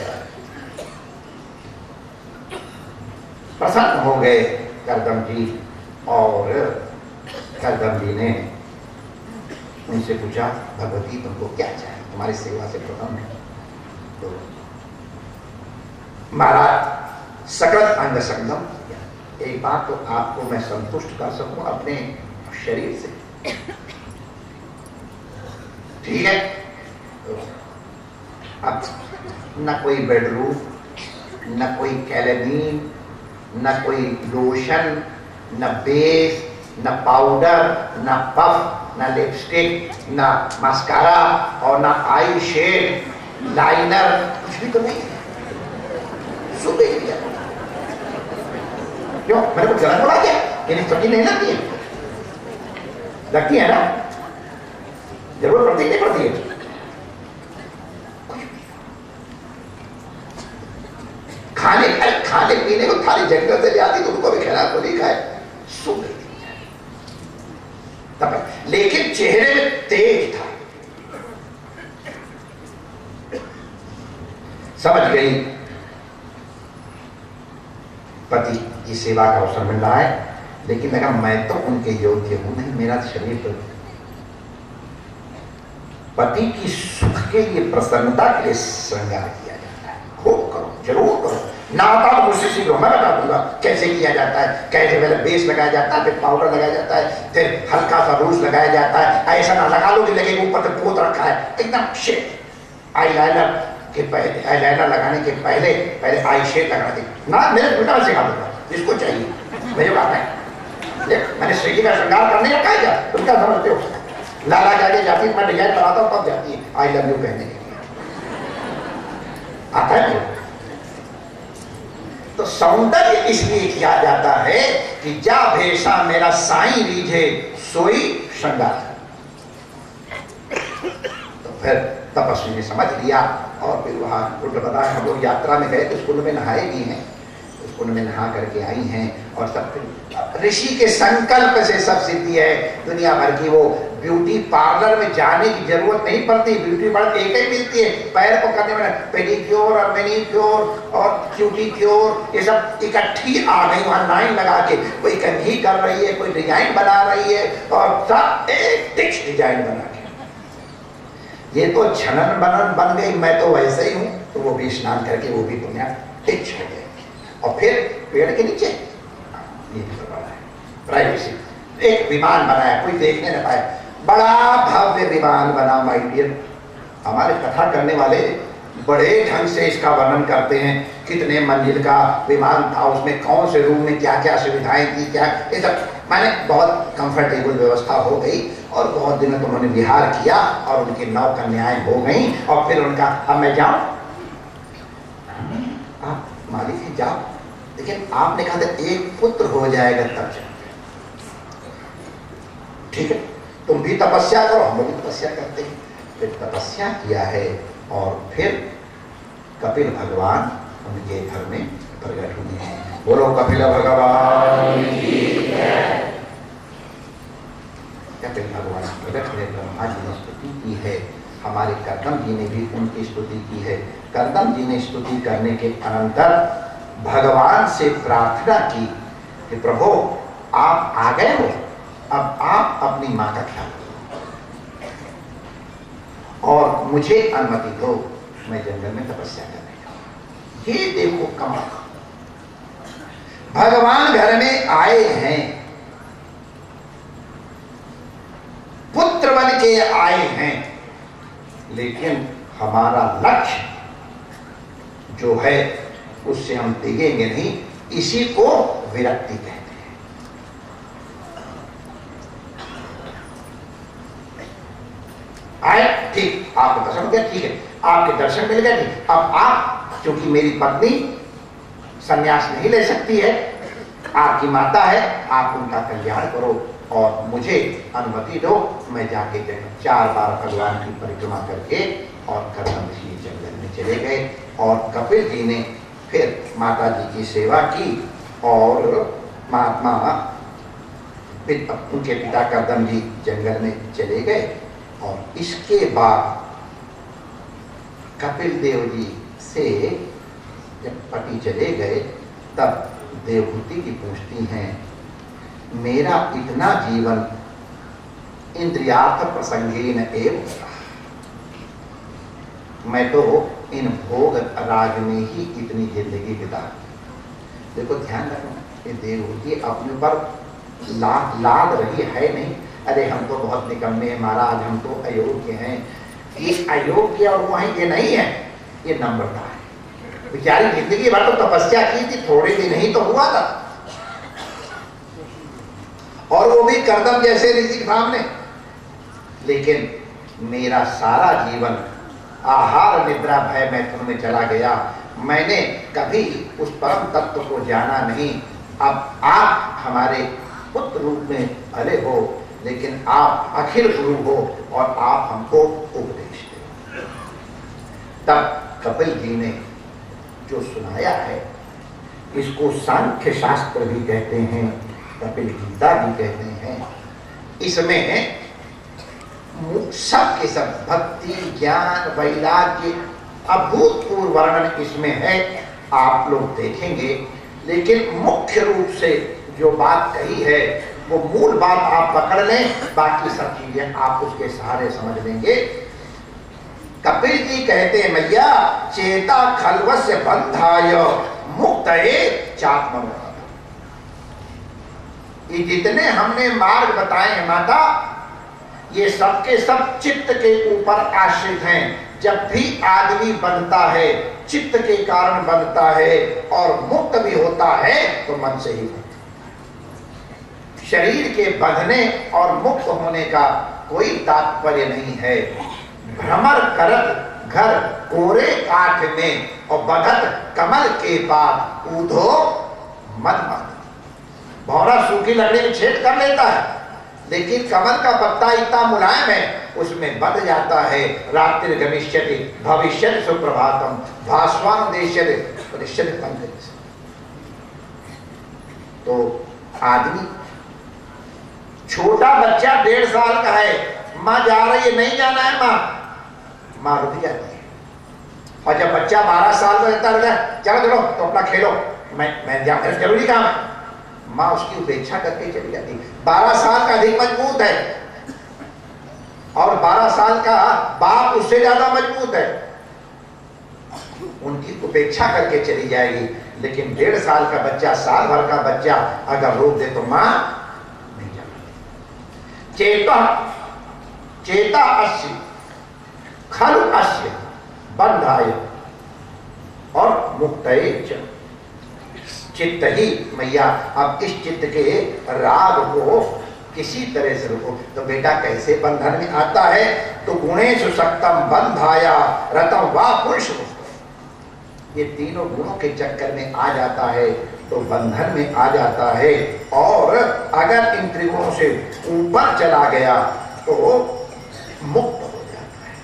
प्रसन्न हो गए करदम जी, और करदम जी ने उनसे पूछा, भगवती तुमको क्या चाहिए, तुम्हारी सेवा से प्रसन्न है। तो महाराज सकल अंग संगम, एक बात तो आपको मैं संतुष्ट कर सकूं अपने शरीर से, ठीक है। तो अब न कोई बेडरूम, न कोई कैलेमीन, न कोई लोशन, न बेस, न पाउडर, न पफ, न लिपस्टिक, न मस्कारा और न आई शेड, लाइनर, कुछ भी तो नहीं है। सुबह क्यों मेरे को जलन बोला क्या? ये सब्जी नहीं लगती है? लगती है ना, जरूर पड़ती नहीं पड़ती है। खाने पीने को थाली जंगल से ले आती तो उनको भी खिला तो नहीं खाए, सुन तब, लेकिन चेहरे में तेज था। समझ गई पति की सेवा का अवसर मिल रहा है, लेकिन लगा मैं तो उनके योग्य हूं नहीं, मेरा शरीर तो। पति की सुख के लिए, प्रसन्नता के लिए श्रृंगार किया जाता है। खूब करो, जरूर करो, ना आता तो मुझसे सीखो, मैं बता दूंगा कैसे किया जाता है। कैसे पहले बेस लगाया जाता है, फिर पाउडर लगाया जाता है, फिर हल्का सा रूज लगाया जाता है। ऐसा ना लगा लो कि लगे ऊपर से पोत रखा है, एकदम शेड। आईलाइनर के पहले, आईलाइनर लगाने के पहले आई शेड लगा दी ना, मेरे बेटा सिखा दूंगा जिसको चाहिए, मुझे बात है। मैंने स्त्री का श्रृंगार करने का कहा, तुम क्या समझते हो? लाला जाके जाती, मैं डिजाइन बनाता हूँ, तब जाती है आई लव यू कहने के लिए, आता है। तो सौंदर्य इसलिए किया जाता है कि जा भेषा मेरा साईं रीझे सोई श्रृंगार। तो फिर तपस्वी ने समझ लिया और फिर वहां कुंड बताया, हम लोग यात्रा में गए तो उस कुंड में नहाए भी हैं, उस कुंड में नहा करके आई हैं। और सब ऋषि के संकल्प से सब सिद्धि है दुनिया भर की। वो ब्यूटी पार्लर में जाने की जरूरत नहीं पड़ती, ब्यूटी पार्लर एक ही मिलती है। पैर को करने में पेडिक्योर और मैनिक्योर और क्यूटिक्योर, ये सब इकट्ठी आ गई वहां लाइन लगा के। कोई कंघी कर रही है, कोई डिजाइन बना रही है, और सब एक टिक्स डिजाइन बना के। ये तो छनन बनन बन गई, मैं तो वैसे ही हूँ, तो वो भी स्नान करके वो भी दुनिया टिक छोड़ गए और फिर पेड़ के नीचे ये भी बना है प्राइवेसी। एक विमान बनाया, कोई देखने न पाए, बड़ा भव्य विमान बना। माय डियर, हमारे कथा करने वाले बड़े ढंग से इसका वर्णन करते हैं, कितने मंजिल का विमान था, उसमें कौन से रूम में क्या क्या सुविधाएं थी, क्या ये सब। मैंने बहुत कंफर्टेबल व्यवस्था हो गई और बहुत दिनों तक उन्होंने विहार किया और उनकी 9 कन्याएं हो गई और फिर उनका अब मैं जाऊं, आप मालिक ही जाओ, लेकिन आपने कहा था एक पुत्र हो जाएगा तब जाओ। ठीक है, तुम भी तपस्या करो, हम भी तपस्या करते हैं। फिर तपस्या किया है और फिर कपिल भगवान उनके घर में प्रकट हुए हैं। बोलो कपिल भगवान की जय। कपिल भगवान प्रकट हुए, ब्रह्मा जी ने स्तुति की है, हमारे कर्दम जी ने भी उनकी स्तुति की है। कर्दम जी ने स्तुति करने के अनंतर भगवान से प्रार्थना की कि प्रभु आप आ गए हो, अब आप अपनी माँ का ख्याल करो और मुझे अनुमति दो, मैं जंगल में तपस्या करने का। ये देखो कमाल, भगवान घर में आए हैं, पुत्र बन के आए हैं, लेकिन हमारा लक्ष्य जो है उससे हम डिगेंगे नहीं, इसी को विरक्ति कहते हैं। आए, ठीक, आपको दर्शन हो गया, ठीक है, आपके दर्शन मिल गए, ठीक। अब आप, क्योंकि मेरी पत्नी संन्यास नहीं ले सकती है, आपकी माता है, आप उनका कल्याण करो और मुझे अनुमति दो, मैं जाके 4 बार भगवान की परिक्रमा करके और कर्दम ऋषि जंगल में चले गए। और कपिल जी ने फिर माता जी की सेवा की और महात्मा उनके पिता कर्दम जी जंगल में चले गए। और इसके बाद कपिल देव जी से जब पति चले गए तब देवहूति की पूछती हैं, मेरा इतना जीवन इंद्रियार्थ प्रसंगीन एवं, मैं तो इन भोग राग में ही इतनी जिंदगी बिता। देखो ध्यान रखना, ये देवहूति अपने पर लाद रही है नहीं, अरे हम तो बहुत निकम्मे हैं महाराज, हम तो अयोग्य हैं। ये अयोग्य और वहीं ये नहीं है, ये नम्रता है। बेचारी जिंदगी भर तो तपस्या की थी, थोड़े दिन ही तो हुआ था, और वो भी कर्दम जैसे ऋषि के सामने। लेकिन मेरा सारा जीवन आहार निद्रा भय मैथुन में चला गया, मैंने कभी उस परम तत्व को जाना नहीं। अब आप हमारे पुत्र रूप में भले हो, लेकिन आप अखिल गुरु हो और आप हमको उपदेश दो। तब कपिल जी ने जो सुनाया है, इसको सांख्य शास्त्र भी कहते हैं, कपिल गीता भी कहते हैं। इसमें सब के सब भक्ति, ज्ञान, वैराग्य, अभूतपूर्व वर्णन इसमें है, आप लोग देखेंगे। लेकिन मुख्य रूप से जो बात कही है वो मूल बात आप पकड़ लें, बाकी सब चीजें आप उसके सहारे समझ लेंगे। कपिल जी कहते हैं, मैया चेता खलवस्य बंधाय मुक्तये चात्मनो। ये जितने हमने मार्ग बताए हैं माता, ये सबके सब चित्त के ऊपर आश्रित हैं। जब भी आदमी बनता है चित्त के कारण बनता है और मुक्त भी होता है तो मन से ही बनता है। शरीर के बंधने और मुक्त होने का कोई तात्पर्य नहीं है। भ्रमर करत घर कोरे काठ में और बधत कमल के पास ऊधो मन मत। भौरा सूखी लकड़ी में छेद कर लेता है, लेकिन कमल का पत्ता इतना मुलायम है उसमें बंध जाता है। रात्रि गमिष्यति भविष्यति सुप्रभातम भास्वान देश्यति परिष्यति पंकज। तो आदमी, छोटा बच्चा 1.5 साल का है, माँ जा रही है, नहीं जाना है माँ रुक जाती है। और जब बच्चा 12 साल का रहता है, चलो चलो तो अपना खेलो, मैं जरूरी काम है, माँ उसकी उपेक्षा करके चली जाती है। 12 साल का अधिक मजबूत है और और 12 साल का बाप उससे ज्यादा मजबूत है, उनकी उपेक्षा करके चली जाएगी। लेकिन 1.5 साल का बच्चा, साल भर का बच्चा अगर रोक दे तो मां नहीं जाती। चेता अस्य खलु अस्य बंधाय और मुक्तये च। चित्त ही मैया, अब इस चित्त के राग को किसी तरह से रोको। तो बेटा कैसे बंधन में आता है? तो गुणेषु सक्तम बंधाया रतम वा पुरुष, ये तीनों गुणों के चक्कर में आ जाता है तो बंधन में आ जाता है। और अगर इन त्रिगुणों से ऊपर चला गया तो मुक्त हो जाता है।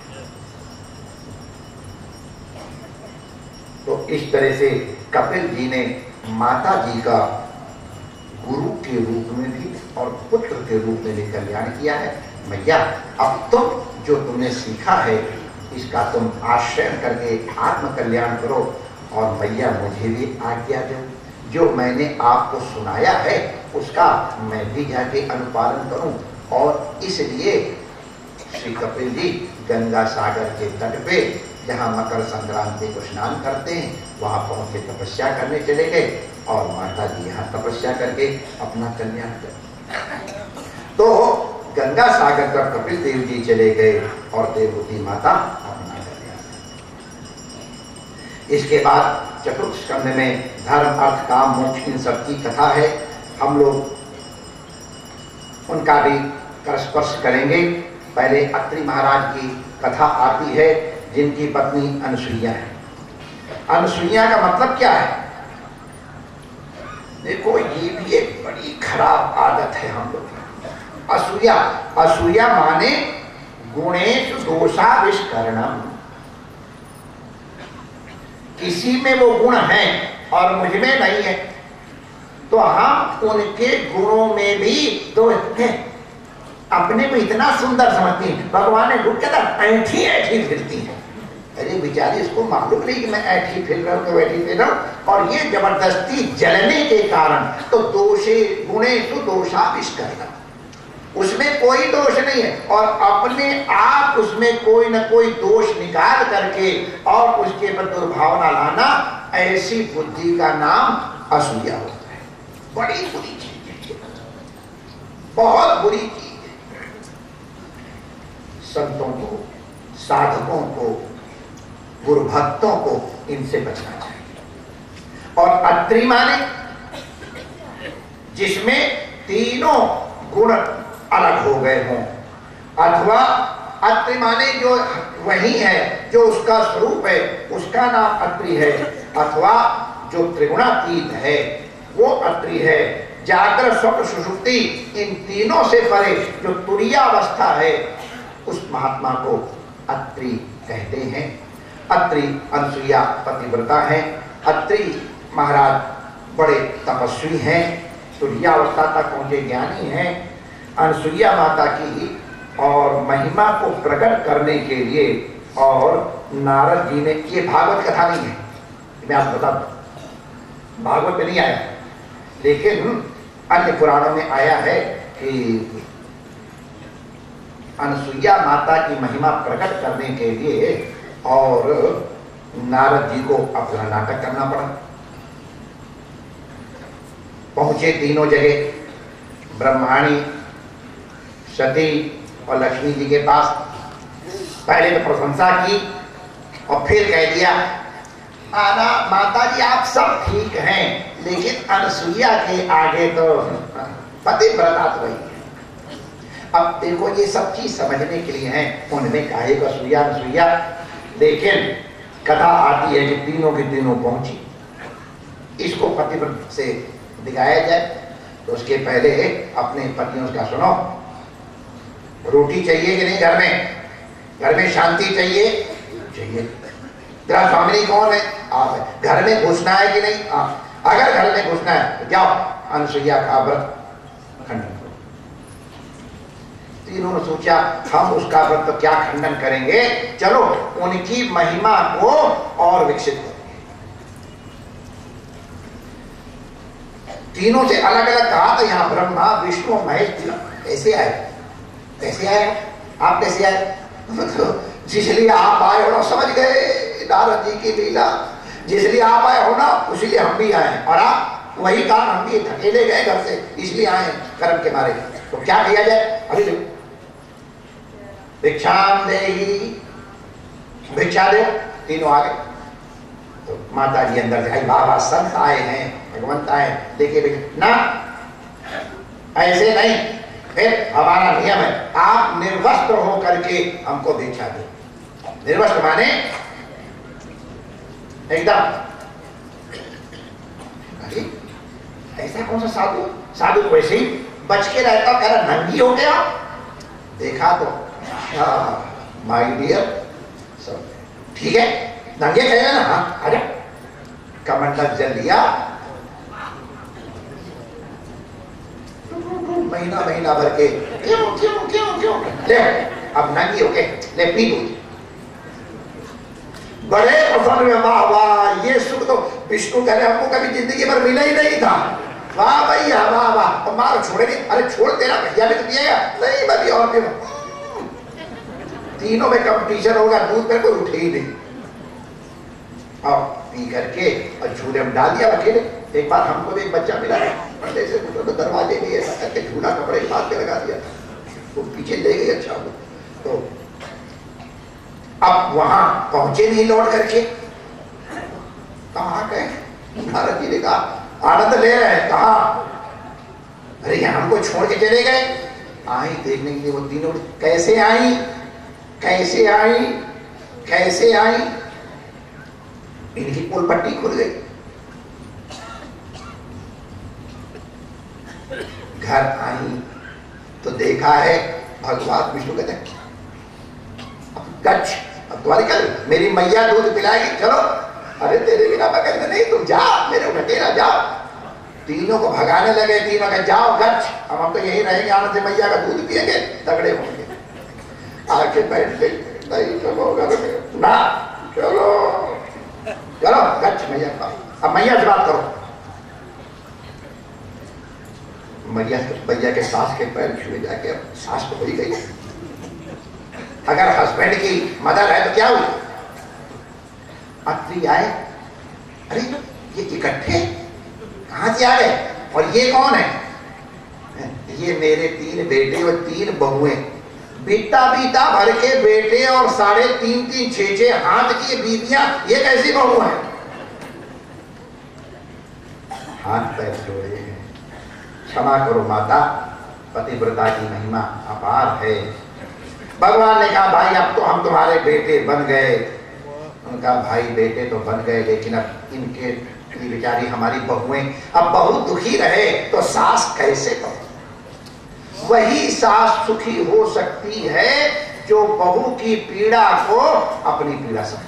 तो इस तरह से कपिल जी ने माता जी का गुरु के रूप में भी और पुत्र के रूप में भी कल्याण किया है। मैया, अब तुम जो तुमने सीखा है इसका तुम आश्रय करके आत्म कल्याण करो, और मैया मुझे भी आज्ञा दो, जो मैंने आपको सुनाया है उसका मैं भी जाके अनुपालन करूं। और इसलिए श्री कपिल जी गंगा सागर के तट पे, जहाँ मकर संक्रांति को स्नान करते हैं, वहां पहुंच के तपस्या करने चले गए, और माता जी यहाँ तपस्या करके अपना कल्याण कर। तो गंगा सागर तक कपिल देव जी चले गए और देवहूति माता अपना कल्याण। इसके बाद चतुर्थ स्कंध में धर्म, अर्थ, काम, मोक्ष, इन सब की कथा है। हम लोग उनका भी स्पर्श करेंगे। पहले अत्रि महाराज की कथा आती है, जिनकी पत्नी अनुसुईया है। अनुसुईया का मतलब क्या है? देखो, ये भी एक बड़ी खराब आदत है हम लोग। असूया, असूया माने गुणेषु दोषाविष्करणम। किसी में वो गुण है और मुझ में नहीं है, तो हम उनके गुणों में भी दोष है। अपने को इतना सुंदर समझती है, भगवान ने रूप कहता ऐठी ऐठी फिरती है। अरे बेचारी, इसको मालूम नहीं कि मैं ऐठी फिर रहा हूँ, ऐठी फिर रहा हूँ, और ये जबरदस्ती जलने के कारण। तो दोषे गुणेषु दोषाविष्करणम, उसमें कोई दोष नहीं है, और अपने आप उसमें कोई न कोई दोष निकाल करके और उसके पर दुर्भावना लाना, ऐसी बुद्धि का नाम असूया होता है। बड़ी बुरी चीज है, बहुत बुरी चीज है। संतों को, साधकों को, गुरु भक्तों को इनसे बचना चाहिए। और अत्रि माने जिसमें तीनों गुण अलग हो गए हों, अथवा अत्रि माने जो वही है, जो उसका स्वरूप है, उसका नाम अत्रि है, अथवा जो त्रिगुणातीत है वो अत्रि है। जागृत, स्वप्न, सुषुप्ति, इन तीनों से परे जो तुरीय अवस्था है, उस महात्मा को अत्रि कहते हैं। अत्रि अनुसुईया पतिव्रता है। अत्रि महाराज बड़े तपस्वी हैं, तुरीय अवस्था तक पहुंचे ज्ञानी हैं। अनुसुईया माता की और महिमा को प्रकट करने के लिए, और नारद जी ने, ये भागवत कथा नहीं है, मैं आपको बता दूं, भागवत में नहीं आया, लेकिन अन्य पुराणों में आया है कि अनुसुईया माता की महिमा प्रकट करने के लिए और नारद जी को अपना नाटक करना पड़ा। पहुंचे तीनों जगह, ब्रह्माणी, सती और लक्ष्मी जी के पास। पहले तो प्रशंसा की और फिर कह दिया, आना माता जी आप सब ठीक हैं, लेकिन अनुसुईया के आगे तो पतिव्रता तो वही है। अब देखो, ये सब चीज समझने के लिए है, उनमें काहे को अनुसुईया अनुसुईया, लेकिन कथा आती है कि तीनों की तीनों पहुंची। इसको पतिव्रत से दिखाया जाए तो उसके पहले अपने पतियों का सुनो। रोटी चाहिए कि नहीं घर में? घर में शांति चाहिए? चाहिए। तेरा स्वामिनी कौन है? आप है। घर में घुसना है कि नहीं? आप। अगर घर में घुसना है तो जाओ अनुसुईया का व्रत खंडन करो। तीनों ने सोचा हम उसका व्रत तो क्या खंडन करेंगे, चलो उनकी महिमा को और विकसित करेंगे। तीनों से अलग अलग कहा, तो यहाँ ब्रह्मा, विष्णु, महेश कैसे आए? कैसे आए? आप कैसे आए? तो जिसलिए आप आए हो ना, समझ गए नारद जी की लीला, जिसलिए आप आए हो ना उसीलिए हम भी आए, और आप वही काम, हम भी थकेले गए घर से इसलिए आए कर्म के मारे। तो क्या किया जाए? अभी देखो, भिक्षाम देहि, भिक्षा दे, तीनों आ गए। तो माता जी अंदर से आई, बाबा संत आए हैं, भगवंत आए, देखिए ना ऐसे नहीं, फिर हमारा नियम है आप निर्वस्त्र हो करके हमको भिक्षा दे। निर्वस्त्र माने एकदम, ऐसा कौन सा साधु? साधु वैसे ही बच के रहता, कह रहा नंगी हो गया, देखा तो माय डियर सब ठीक है, नंगे कहेगा ना, हाँ आजा, कमंडल जल लिया, महीना महीना भर के क्यों क्यों क्यों क्यों ले, अब नंगी हो गए, ले पी लो। बड़े प्रसन्न में, वाह वाह, ये सुख तो विष्णु कह रहे हमको कभी जिंदगी भर मिला ही नहीं था, वाह भैया वाह वाह, और मारो छोड़े नहीं, अरे छोड़ तेरा भैया भी तो पिएगा, नहीं मैं भी और पीऊं, तीनों में कंपटीशन होगा, दूध पे कोई उठे ही नहीं। और पी करके और झूले में डाल दिया अकेले। एक बार हमको भी एक बच्चा मिला है, पर्दे से तो दरवाजे में ऐसा करके झूला कपड़े बांध के लगा दिया, वो पीछे ले गई। अच्छा वो तो अब वहां पहुंचे नहीं लौट करके, कहाँ गए? नारद जी ने कहा आनंद ले रहे हैं, कहा? अरे यहाँ हमको छोड़ के चले गए। आई देखने के लिए वो तीनों, कैसे आई कैसे आई कैसे आई? इनकी पुल पट्टी खुल गई। घर आई तो देखा है भगवान विष्णु कहते हैं गच्छ, अब तुम्हारी क्या, मेरी मैया दूध पिलाएगी, चलो। अरे तेरे बिना मैं कहते नहीं, तुम जा, मेरे अकेला जाओ। तीनों को भगाने लगे, तीनों कहे जाओ गच्छ, अब हम तो यही रहेंगे, आनंद से मैया का दूध पिएंगे, तगड़े होंगे। आके बैठ गए, नहीं चलो घर में, ना चलो चलो गच्छ मैया का। अब मैया से बात करो। मैया के सास के पैर छुए जाके, अब सास तो हो ही गई। अगर हस्बैंड की मदर है तो क्या हुई? अत्री आए, अरे ये इकट्ठे कहां से आ गए? और ये कौन है? ये मेरे 3 बेटे और 3 बहुएं, बीता बीता भर के बेटे और 3.5 6 हाथ की बीवियां, ये कैसी बहू है? हाथ पैर जोड़े हैं, क्षमा करो माता, पतिव्रता की महिमा अपार है। भगवान ने कहा भाई अब तो हम तुम्हारे बेटे बन गए। उनका भाई बेटे तो बन गए, लेकिन अब इनके बेचारी हमारी बहुएं, अब बहू दुखी रहे तो सास कैसे कहो? वही सास सुखी हो सकती है जो बहू की पीड़ा को अपनी पीड़ा समझे।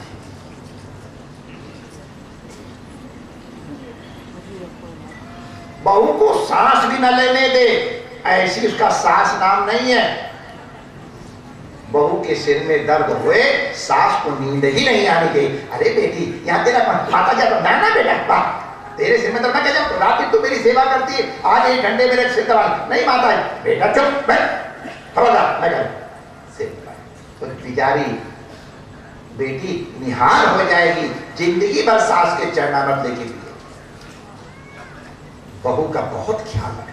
बहू को सांस भी न लेने दे, ऐसी उसका सास नाम नहीं है। बहू के सिर में दर्द हुए, सास को नींद ही नहीं आनी चाहिए। अरे बेटी यहाँ तेरा माता जा तो ना बेटा, तेरे सिर में दर्द, मैं क्या जाऊँ, रात दिन तू मेरी सेवा करती है, आज 1 घंटे मेरे सिर दबा। नहीं माता है, बेटा चुप खबरदार, मैं कर सिर तो बेचारी बेटी निहार हो जाएगी, जिंदगी भर सास के चरणामृत लेके पिए। बहू का बहुत ख्याल रखना।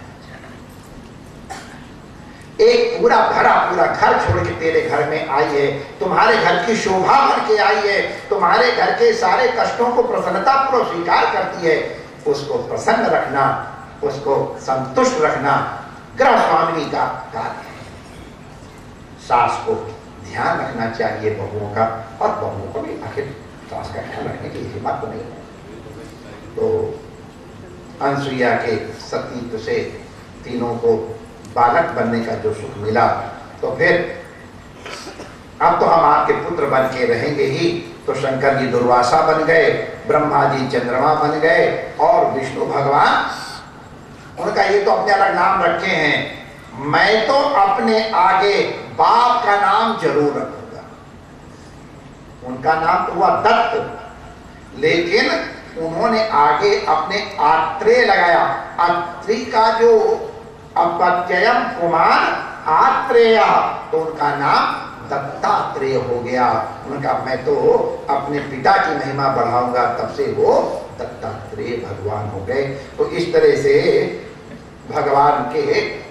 एक पूरा भरा पूरा घर छोड़ के तेरे घर में आई है, तुम्हारे घर की शोभा बन के आई है, तुम्हारे घर के सारे कष्टों को प्रसन्नता पूर्वक स्वीकार करती है। उसको प्रसन्न रखना, उसको संतुष्ट रखना गृह स्वामिनी का कार्य है। सास को ध्यान रखना चाहिए बहुओं का, और बहुओं को भी आखिर सास का ख्याल रखने की हिम्मत तो नहीं है। तो अनसुईया के सतीत्व से तीनों को बालक बनने का जो सुख मिला, तो फिर अब तो हम आपके पुत्र बन के रहेंगे ही। तो शंकर जी दुर्वासा बन गए, ब्रह्मा जी चंद्रमा बन गए, और विष्णु भगवान, उनका ये तो अपने अलग नाम रखे हैं। मैं तो अपने आगे बाप का नाम जरूर रखूंगा। उनका नाम तो हुआ दत्त, लेकिन उन्होंने आगे अपने आत्रेय लगाया। अत्रि का जो अपत्ययम कुमार आत्रेय, तो उनका नाम दत्तात्रेय हो गया। उनका मैं तो अपने पिता की महिमा बढ़ाऊंगा, तब से वो दत्तात्रेय भगवान हो गए। तो इस तरह से भगवान के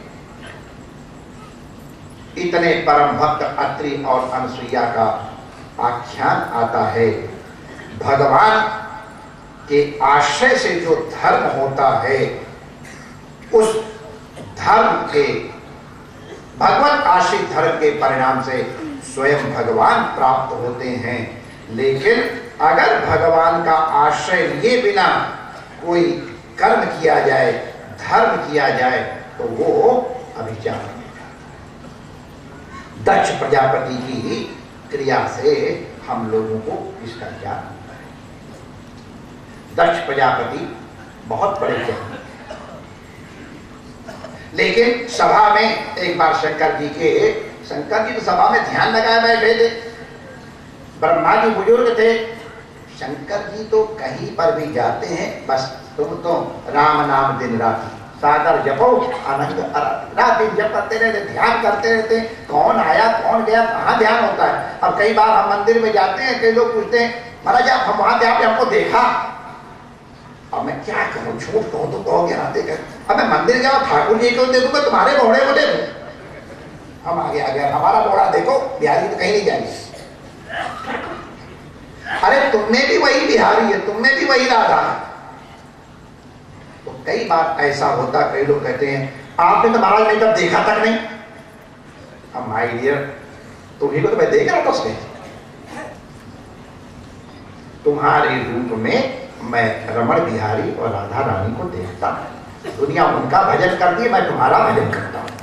इतने परम भक्त अत्रि और अनसुईया का आख्यान आता है। भगवान के आश्रय से जो धर्म होता है, उस धर्म के भगवत आश्रित धर्म के परिणाम से स्वयं भगवान प्राप्त होते हैं। लेकिन अगर भगवान का आश्रय लिए बिना कोई कर्म किया जाए, धर्म किया जाए, तो वो अभिचार। दक्ष प्रजापति की क्रिया से हम लोगों को इसका ज्ञान होता है। दक्ष प्रजापति बहुत बड़े ज्ञानी, लेकिन सभा में एक बार शंकर जी तो सभा में ध्यान लगाए बैठे थे। ब्रह्मा जी बुजुर्ग थे, शंकर जी तो कहीं पर भी जाते हैं, बस तुम तो राम नाम दिन रात सागर जपो, आनंद रात दिन जप करते रहते, ध्यान करते रहते। कौन आया कौन गया कहाँ ध्यान होता है। अब कई बार हम मंदिर में जाते हैं, कई लोग पूछते हैं महाराज आप हम वहां थे, आपने हमको देखा। अब मैं क्या करूं, झूठ कहूं तो कहोगे हाँ देखा। अब मैं मंदिर गया ठाकुर जी को देखूंगा, तुम्हारे घोड़े को देखूं। हम आगे आ गए, हमारा घोड़ा देखो, बिहारी तो कहीं नहीं जाएंगे। अरे तुमने भी वही बिहारी है, तुमने भी वही राधा है। तो कई बार ऐसा होता, कई लोग कहते हैं आपने तो महाराज ने तब देखा तक नहीं। अब माय डियर, तुम्ही को तो मैं देख रहा था उसने। तुम्हारे रूप में मैं रमण बिहारी और राधा रानी को देखता हूं। दुनिया उनका भजन करती है, मैं तुम्हारा भजन करता हूं।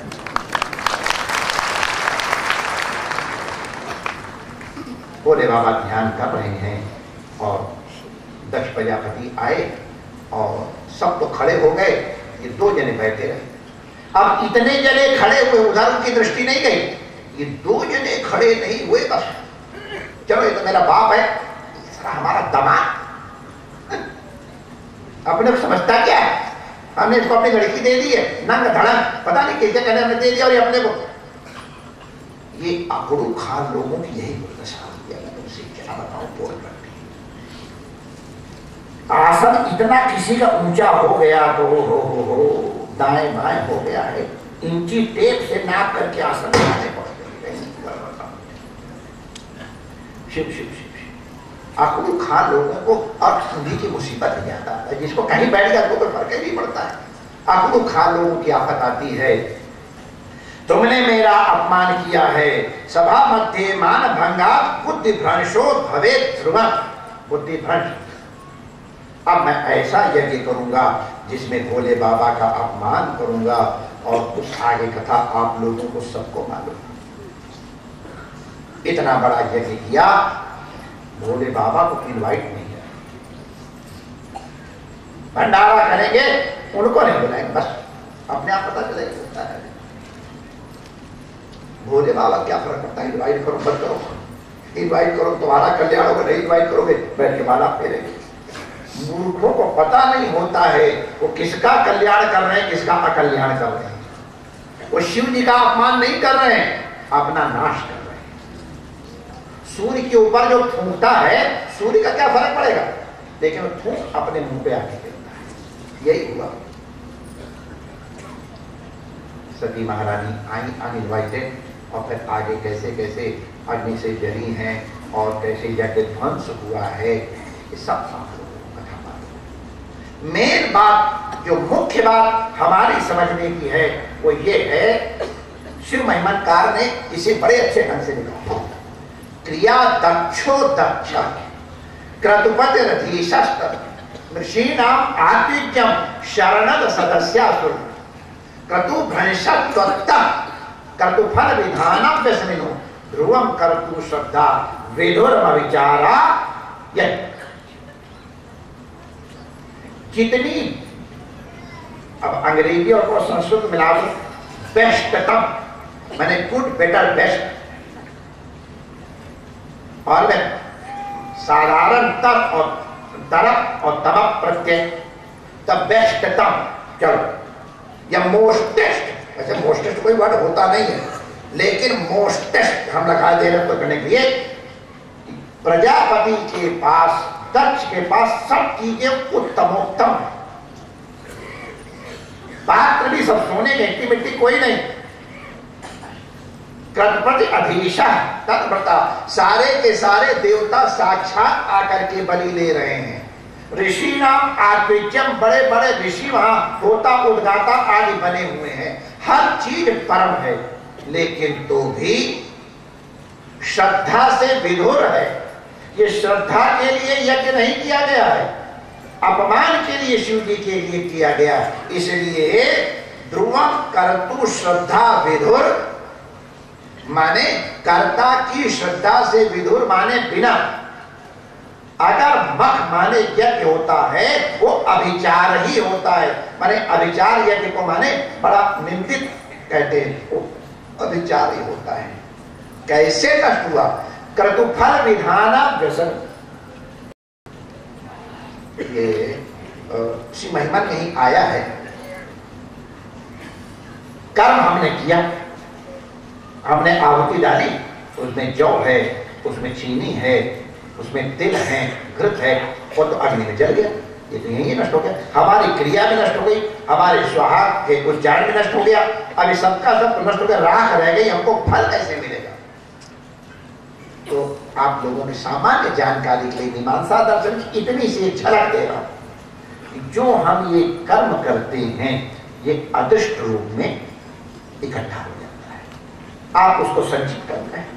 भोले बाबा ध्यान कर रहे हैं और दक्ष प्रजापति आए और सब तो खड़े हो गए, ये दो जने बैठे रहे। अब इतने जने खड़े हुए, उधर उनकी दृष्टि नहीं गई, ये दो जने खड़े नहीं हुए। बस चलो ये तो मेरा बाप है, हमारा दामाद, अपने को समझता क्या है, हमने इसको अपनी लड़की दे दी है, नंग धड़क पता नहीं कैसे कहने हमने दे दिया, और ये अपने को। ये अकड़ू खान लोगों की यही दुर्दशा होती है। तुमसे क्या बताऊं, बोल पड़ती। आसन इतना किसी का ऊंचा हो गया तो हो दाएं बाएं हो गया है, इंची टेप से नाप करके आसन बनाने पड़ते हैं। शिव शिव शिव अकड़ू खान लोगों को और खुदी की मुसीबत ही आता है, जिसको कहीं बैठ गया तो कोई फर्क ही नहीं पड़ता है। अकड़ू खान लोगों की आफत आती है, तुमने मेरा अपमान किया है, सभा मध्य मान भंगा बुद्धि भ्रंशो भवे ध्रुवन। बुद्धि भ्रंश, अब मैं ऐसा यज्ञ करूंगा जिसमें भोले बाबा का अपमान करूंगा, और उस आगे कथा आप लोगों को सबको मालूम। इतना बड़ा यज्ञ किया, भोले बाबा को इनवाइट नहीं है। भंडारा करेंगे, उनको नहीं बुलाएंगे, बस अपने आप पता चलेगा। भोले बाबा क्या फर्क पड़ता है, इनवाइट करो मत करो, इनवाइट करो तुम्हारा कल्याण होगा, नहीं इनवाइट करोगे बैठ के माला फेरेंगे। मूर्खों को पता नहीं होता है वो किसका कल्याण कर रहे हैं, किसका अकल्याण कर रहे हैं। वो शिव जी का अपमान नहीं कर रहे हैं, अपना नाश कर रहे हैं। सूर्य के ऊपर जो थूकता है, सूर्य का क्या फर्क पड़ेगा, लेकिन वो थूक अपने मुंह पे आके गिरता है। यही हुआ। सती महारानी आई अनइनवाइटेड, और फिर आगे कैसे कैसे अग्नि से जली हैं और कैसे यज्ञ ध्वंस हुआ है, ये सब कथा मालूम। मेन बात, जो मुख्य बात हमारी समझने की है, वो ये है, शिव महिमनकार ने इसे बड़े अच्छे ढंग से लिखा। क्रिया दक्षो दक्ष क्रतुपति रथीशस्त ऋषीणाम आत्विज्यम शरणद सदस्यासुर क्रतु भ्रंशत्वत्त कर्तुफल विधानम व्यसनिनो ध्रुवम कर्तु श्रद्धा वेदोरम विचारा। जितनी अब अंग्रेजी और संस्कृत मिला दो, बेस्टतम मैंने गुड बेटर बेस्ट, और मैं साधारण तर और तरफ और तबक प्रत्यय, द बेस्टतम, चलो या मोस्टेस्ट, ऐसे मोस्टेस्ट कोई वर्ड होता नहीं है, लेकिन मोस्टेस्ट हम लगा दे रहे करने के लिए प्रजापति के पास, दक्ष के पास सब चीजें उत्तमोत्तम, पात्र भी सब सोने के, मिट्टी कोई नहीं। कृतपति अधीशा तत्व्रता, सारे के सारे देवता साक्षात आकर के बलि ले रहे हैं। ऋषि नाम आत्विज्यम, बड़े बड़े ऋषि वहां होता उद्गाता आदि बने हुए हैं, हर चीज परम है। लेकिन तो भी श्रद्धा से विधुर है। ये श्रद्धा के लिए यज्ञ नहीं किया गया है, अपमान के लिए शिव जी के लिए किया गया। इसलिए ध्रुवम कर्तु श्रद्धा विधुर, माने कर्ता की श्रद्धा से विधुर माने बिना। अगर मख माने यज्ञ होता है वो अभिचार ही होता है, माने अभिचार यज्ञ को माने बड़ा निंदित कहते हैं, वो अभिचार ही होता है। कैसे नष्ट हुआ? क्रतुफल विधाना व्यसन, ये श्री महिमा में ही आया है। कर्म हमने किया, हमने आहुति डाली, उसमें जौ है, उसमें चीनी है, उसमें तिल है, घृत है, और तो अग्नि में जल गया। ये तो यही नष्ट हो गया। हमारी क्रिया भी नष्ट हो गई, हमारे स्वाहा के उच्चारण भी नष्ट हो गया। अभी सबका सब नष्ट हो गया, राख रह गई, हमको फल कैसे मिलेगा? तो आप लोगों ने सामान्य जानकारी के लिए मीमांसा दर्शन की इतनी सी झलक दे रहा हूं। जो हम ये कर्म करते हैं ये अदृष्ट रूप में इकट्ठा हो जाता है। आप उसको संचित कर रहे हैं।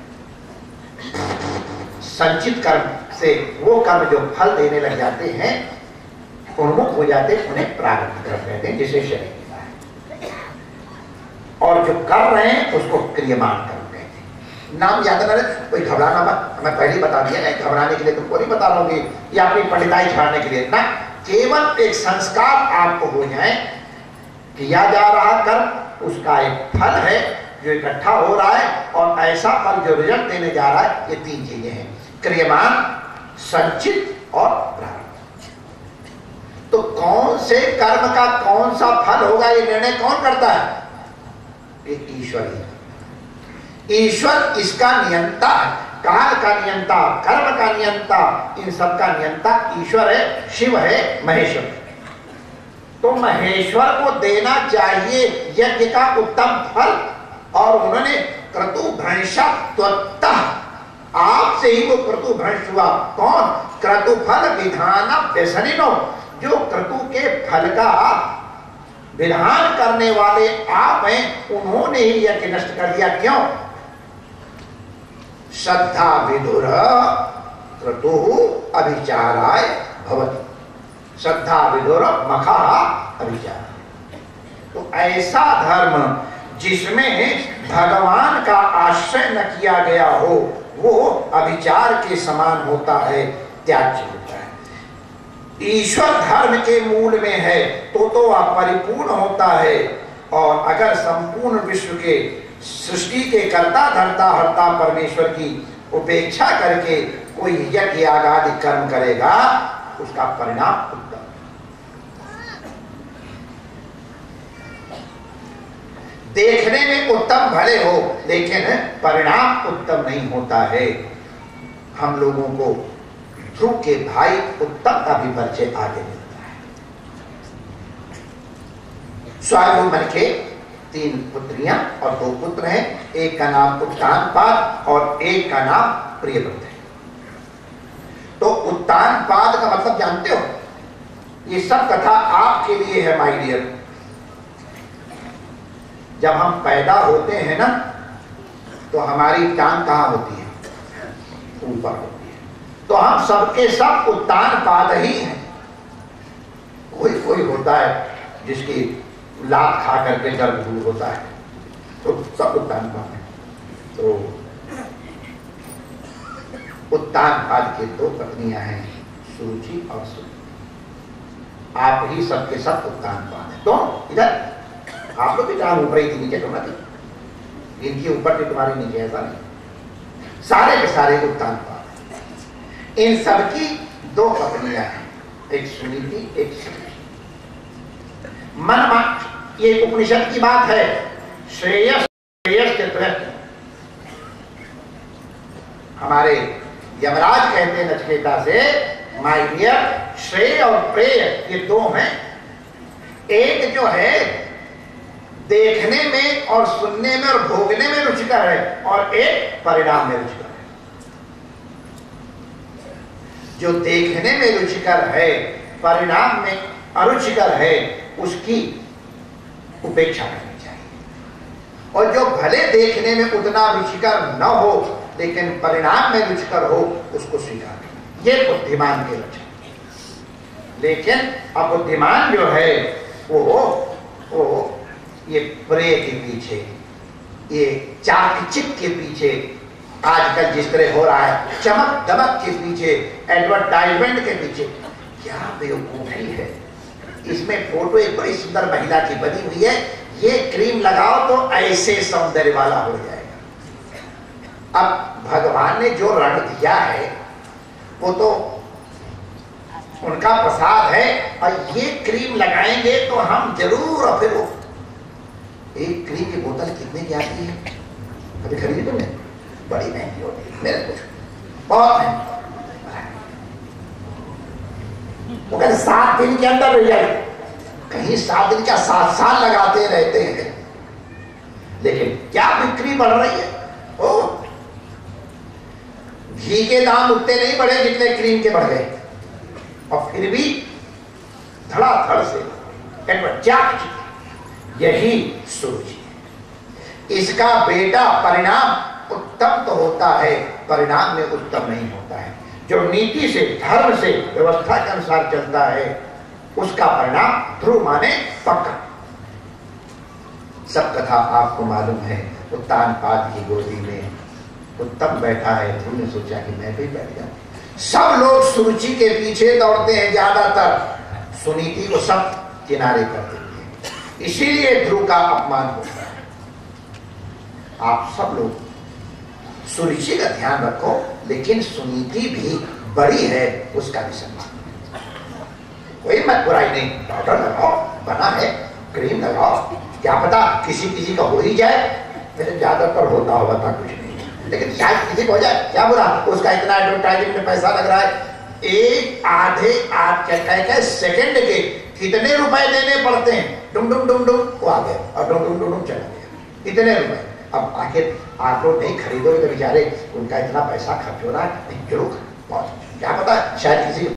संचित कर्म से वो कर्म जो फल देने लग जाते हैं, उन्मुख हो जाते हैं, उन्हें प्रारब्ध कर्म कहते हैं, जिसे शरीर मिला है। और जो कर रहे हैं उसको क्रियमान कर्म कहते हैं। नाम याद रहे, कोई घबराना मत, मैं पहले बता दिया नहीं, घबराने के लिए तुमको नहीं बता रहा हूँ कि या अपनी पंडिताई छाड़ने के लिए ना, केवल एक संस्कार आपको हो जाए, किया जा रहा कर्म उसका एक फल है जो इकट्ठा हो रहा है, और ऐसा फल जो रिजल्ट देने जा रहा है। ये तीन चीजें हैं, क्रियमान, संचित और प्रारब्ध। तो कौन से कर्म का कौन सा फल होगा ये निर्णय कौन करता है? ये ईश्वर ही। ईश्वर इसका नियंता है, काल का नियंता, कर्म का नियंता, इन सब का नियंता ईश्वर है, शिव है, महेश्वर। तो महेश्वर को देना चाहिए यज्ञ का उत्तम फल, और उन्होंने क्रतुभ्रंशत्वतः, आपसे ही वो क्रतुभ्रंश हुआ। कौन? क्रतुफल विधान व्यसनिनो, जो क्रतु के फल का विधान करने वाले आप हैं, उन्होंने ही यज्ञ नष्ट कर दिया। क्यों? श्रद्धा विदुर क्रतु अभिचाराय भवति, श्रद्धा विदुर मखा अभिचार। तो ऐसा धर्म जिसमें भगवान का आश्रय न किया गया हो, वो अभिचार के समान होता है, त्याज्य होता है। ईश्वर धर्म के मूल में है तो अपरिपूर्ण होता है। और अगर संपूर्ण विश्व के सृष्टि के कर्ता धर्ता हर्ता परमेश्वर की उपेक्षा करके कोई यज्ञ आदि कर्म करेगा, उसका परिणाम उत्तम। देखने में उत्तम भले हो, लेकिन परिणाम उत्तम नहीं होता है। हम लोगों को ध्रुव के भाई उत्तम का भी परिचय आगे मिलता है। स्वयं मन के 3 पुत्रियां और 2 पुत्र हैं। एक का नाम उत्तानपाद और एक का नाम प्रियव्रत है। तो उत्तानपाद का मतलब जानते हो? ये सब कथा आपके लिए है माय डियर। जब हम पैदा होते हैं ना, तो हमारी टांग कहाँ होती है? ऊपर होती है। तो हम सबके सब उत्तानपाद ही हैं। कोई कोई होता है जिसकी लात खा करके गर्भ दूर होता है, तो सब उत्तानपाद है। तो उत्तानपाद की 2 पत्नियां हैं, सुरुचि और सुरुचि। आप ही सबके सब उत्तानपाद है। तो इधर आप लोग भी जहां ऊपर ही थी, नीचे तो ना थी, इनकी ऊपर थी, तुम्हारी नीचे, ऐसा नहीं। सारे के सारे उत्तानपाद हैं। इन सबकी 2 पत्नियां हैं, एक सुनीति एक सुरुचि। मन ये उपनिषद की बात है। श्रेयस श्रेयस के तहत हमारे यमराज कहते हैं नचिकेता से, माय डियर, श्रेय और प्रेय ये दो हैं। एक जो है देखने में और सुनने में और भोगने में रुचिकर है, और एक परिणाम में रुचिकर है। जो देखने में रुचिकर है, परिणाम में अरुचिकर है, उसकी उपेक्षा करनी चाहिए। और जो भले देखने में उतना रुचिकर न हो लेकिन परिणाम में रुचिकर हो, उसको स्वीकार करना, ये बुद्धिमान के लक्षण। लेकिन अबुद्धिमान जो है वो ये प्रेय के पीछे, ये चाकचिक के पीछे, आजकल जिस तरह हो रहा है चमक दमक के पीछे, एडवर्टाइजमेंट के पीछे, क्या बेवकूफी है। इसमें फोटो एक बड़ी सुंदर महिला की बनी हुई है, ये क्रीम लगाओ तो ऐसे सौंदर्य वाला हो जाएगा। अब भगवान ने जो रंग दिया है वो तो उनका प्रसाद है, और ये क्रीम लगाएंगे तो हम जरूर। और फिर वो एक क्रीम की बोतल कितने की आती है, कभी खरीदी तुमने? बड़ी महंगी होती है, मेरे कुछ बहुत महंगी। वो कहते 7 दिन के अंदर रह जाए, कहीं 7 दिन क्या 7 साल लगाते रहते हैं। लेकिन क्या बिक्री बढ़ रही है। ओ घी के दाम उतने नहीं बढ़े जितने क्रीम के बढ़ गए, और फिर भी धड़ाधड़ से यही सुरुचि है। इसका बेटा परिणाम उत्तम तो होता है, परिणाम में उत्तम नहीं होता है। जो नीति से, धर्म से, व्यवस्था के अनुसार चलता है, उसका परिणाम ध्रुव माने पक्का। सब कथा आपको मालूम है। उत्तानपाद की गोदी में उत्तम बैठा है, ध्रुव ने सोचा कि मैं भी बैठ जाऊं। सब लोग सुरुचि के पीछे दौड़ते हैं, ज्यादातर सुनीति को सब किनारे कर देते हैं, इसीलिए ध्रुव का अपमान होता है। आप सब लोग सुरुचि का ध्यान रखो, लेकिन सुनीति भी बड़ी है, उसका भी सम्मान। कोई मत बुराई नहीं, पाउडर लगाओ, बना है, क्रीम लगाओ, क्या पता किसी किसी का हो ही जाए। वैसे ज्यादातर होता होगा था कुछ नहीं, लेकिन शायद किसी को हो जाए, क्या बुरा, उसका इतना एडवर्टाइजिंग में पैसा लग रहा है। एक आधे सेकंड के कितने रुपए देने पड़ते हैं। डुम डुम डुम डुम वो आ गए, और डुम डुम डुम डुम चला गया, इतने रुपए। अब आखिर आप लोग नहीं खरीदोगे तो बेचारे उनका इतना पैसा खर्च हो रहा है, जरूर क्या पता शायद किसी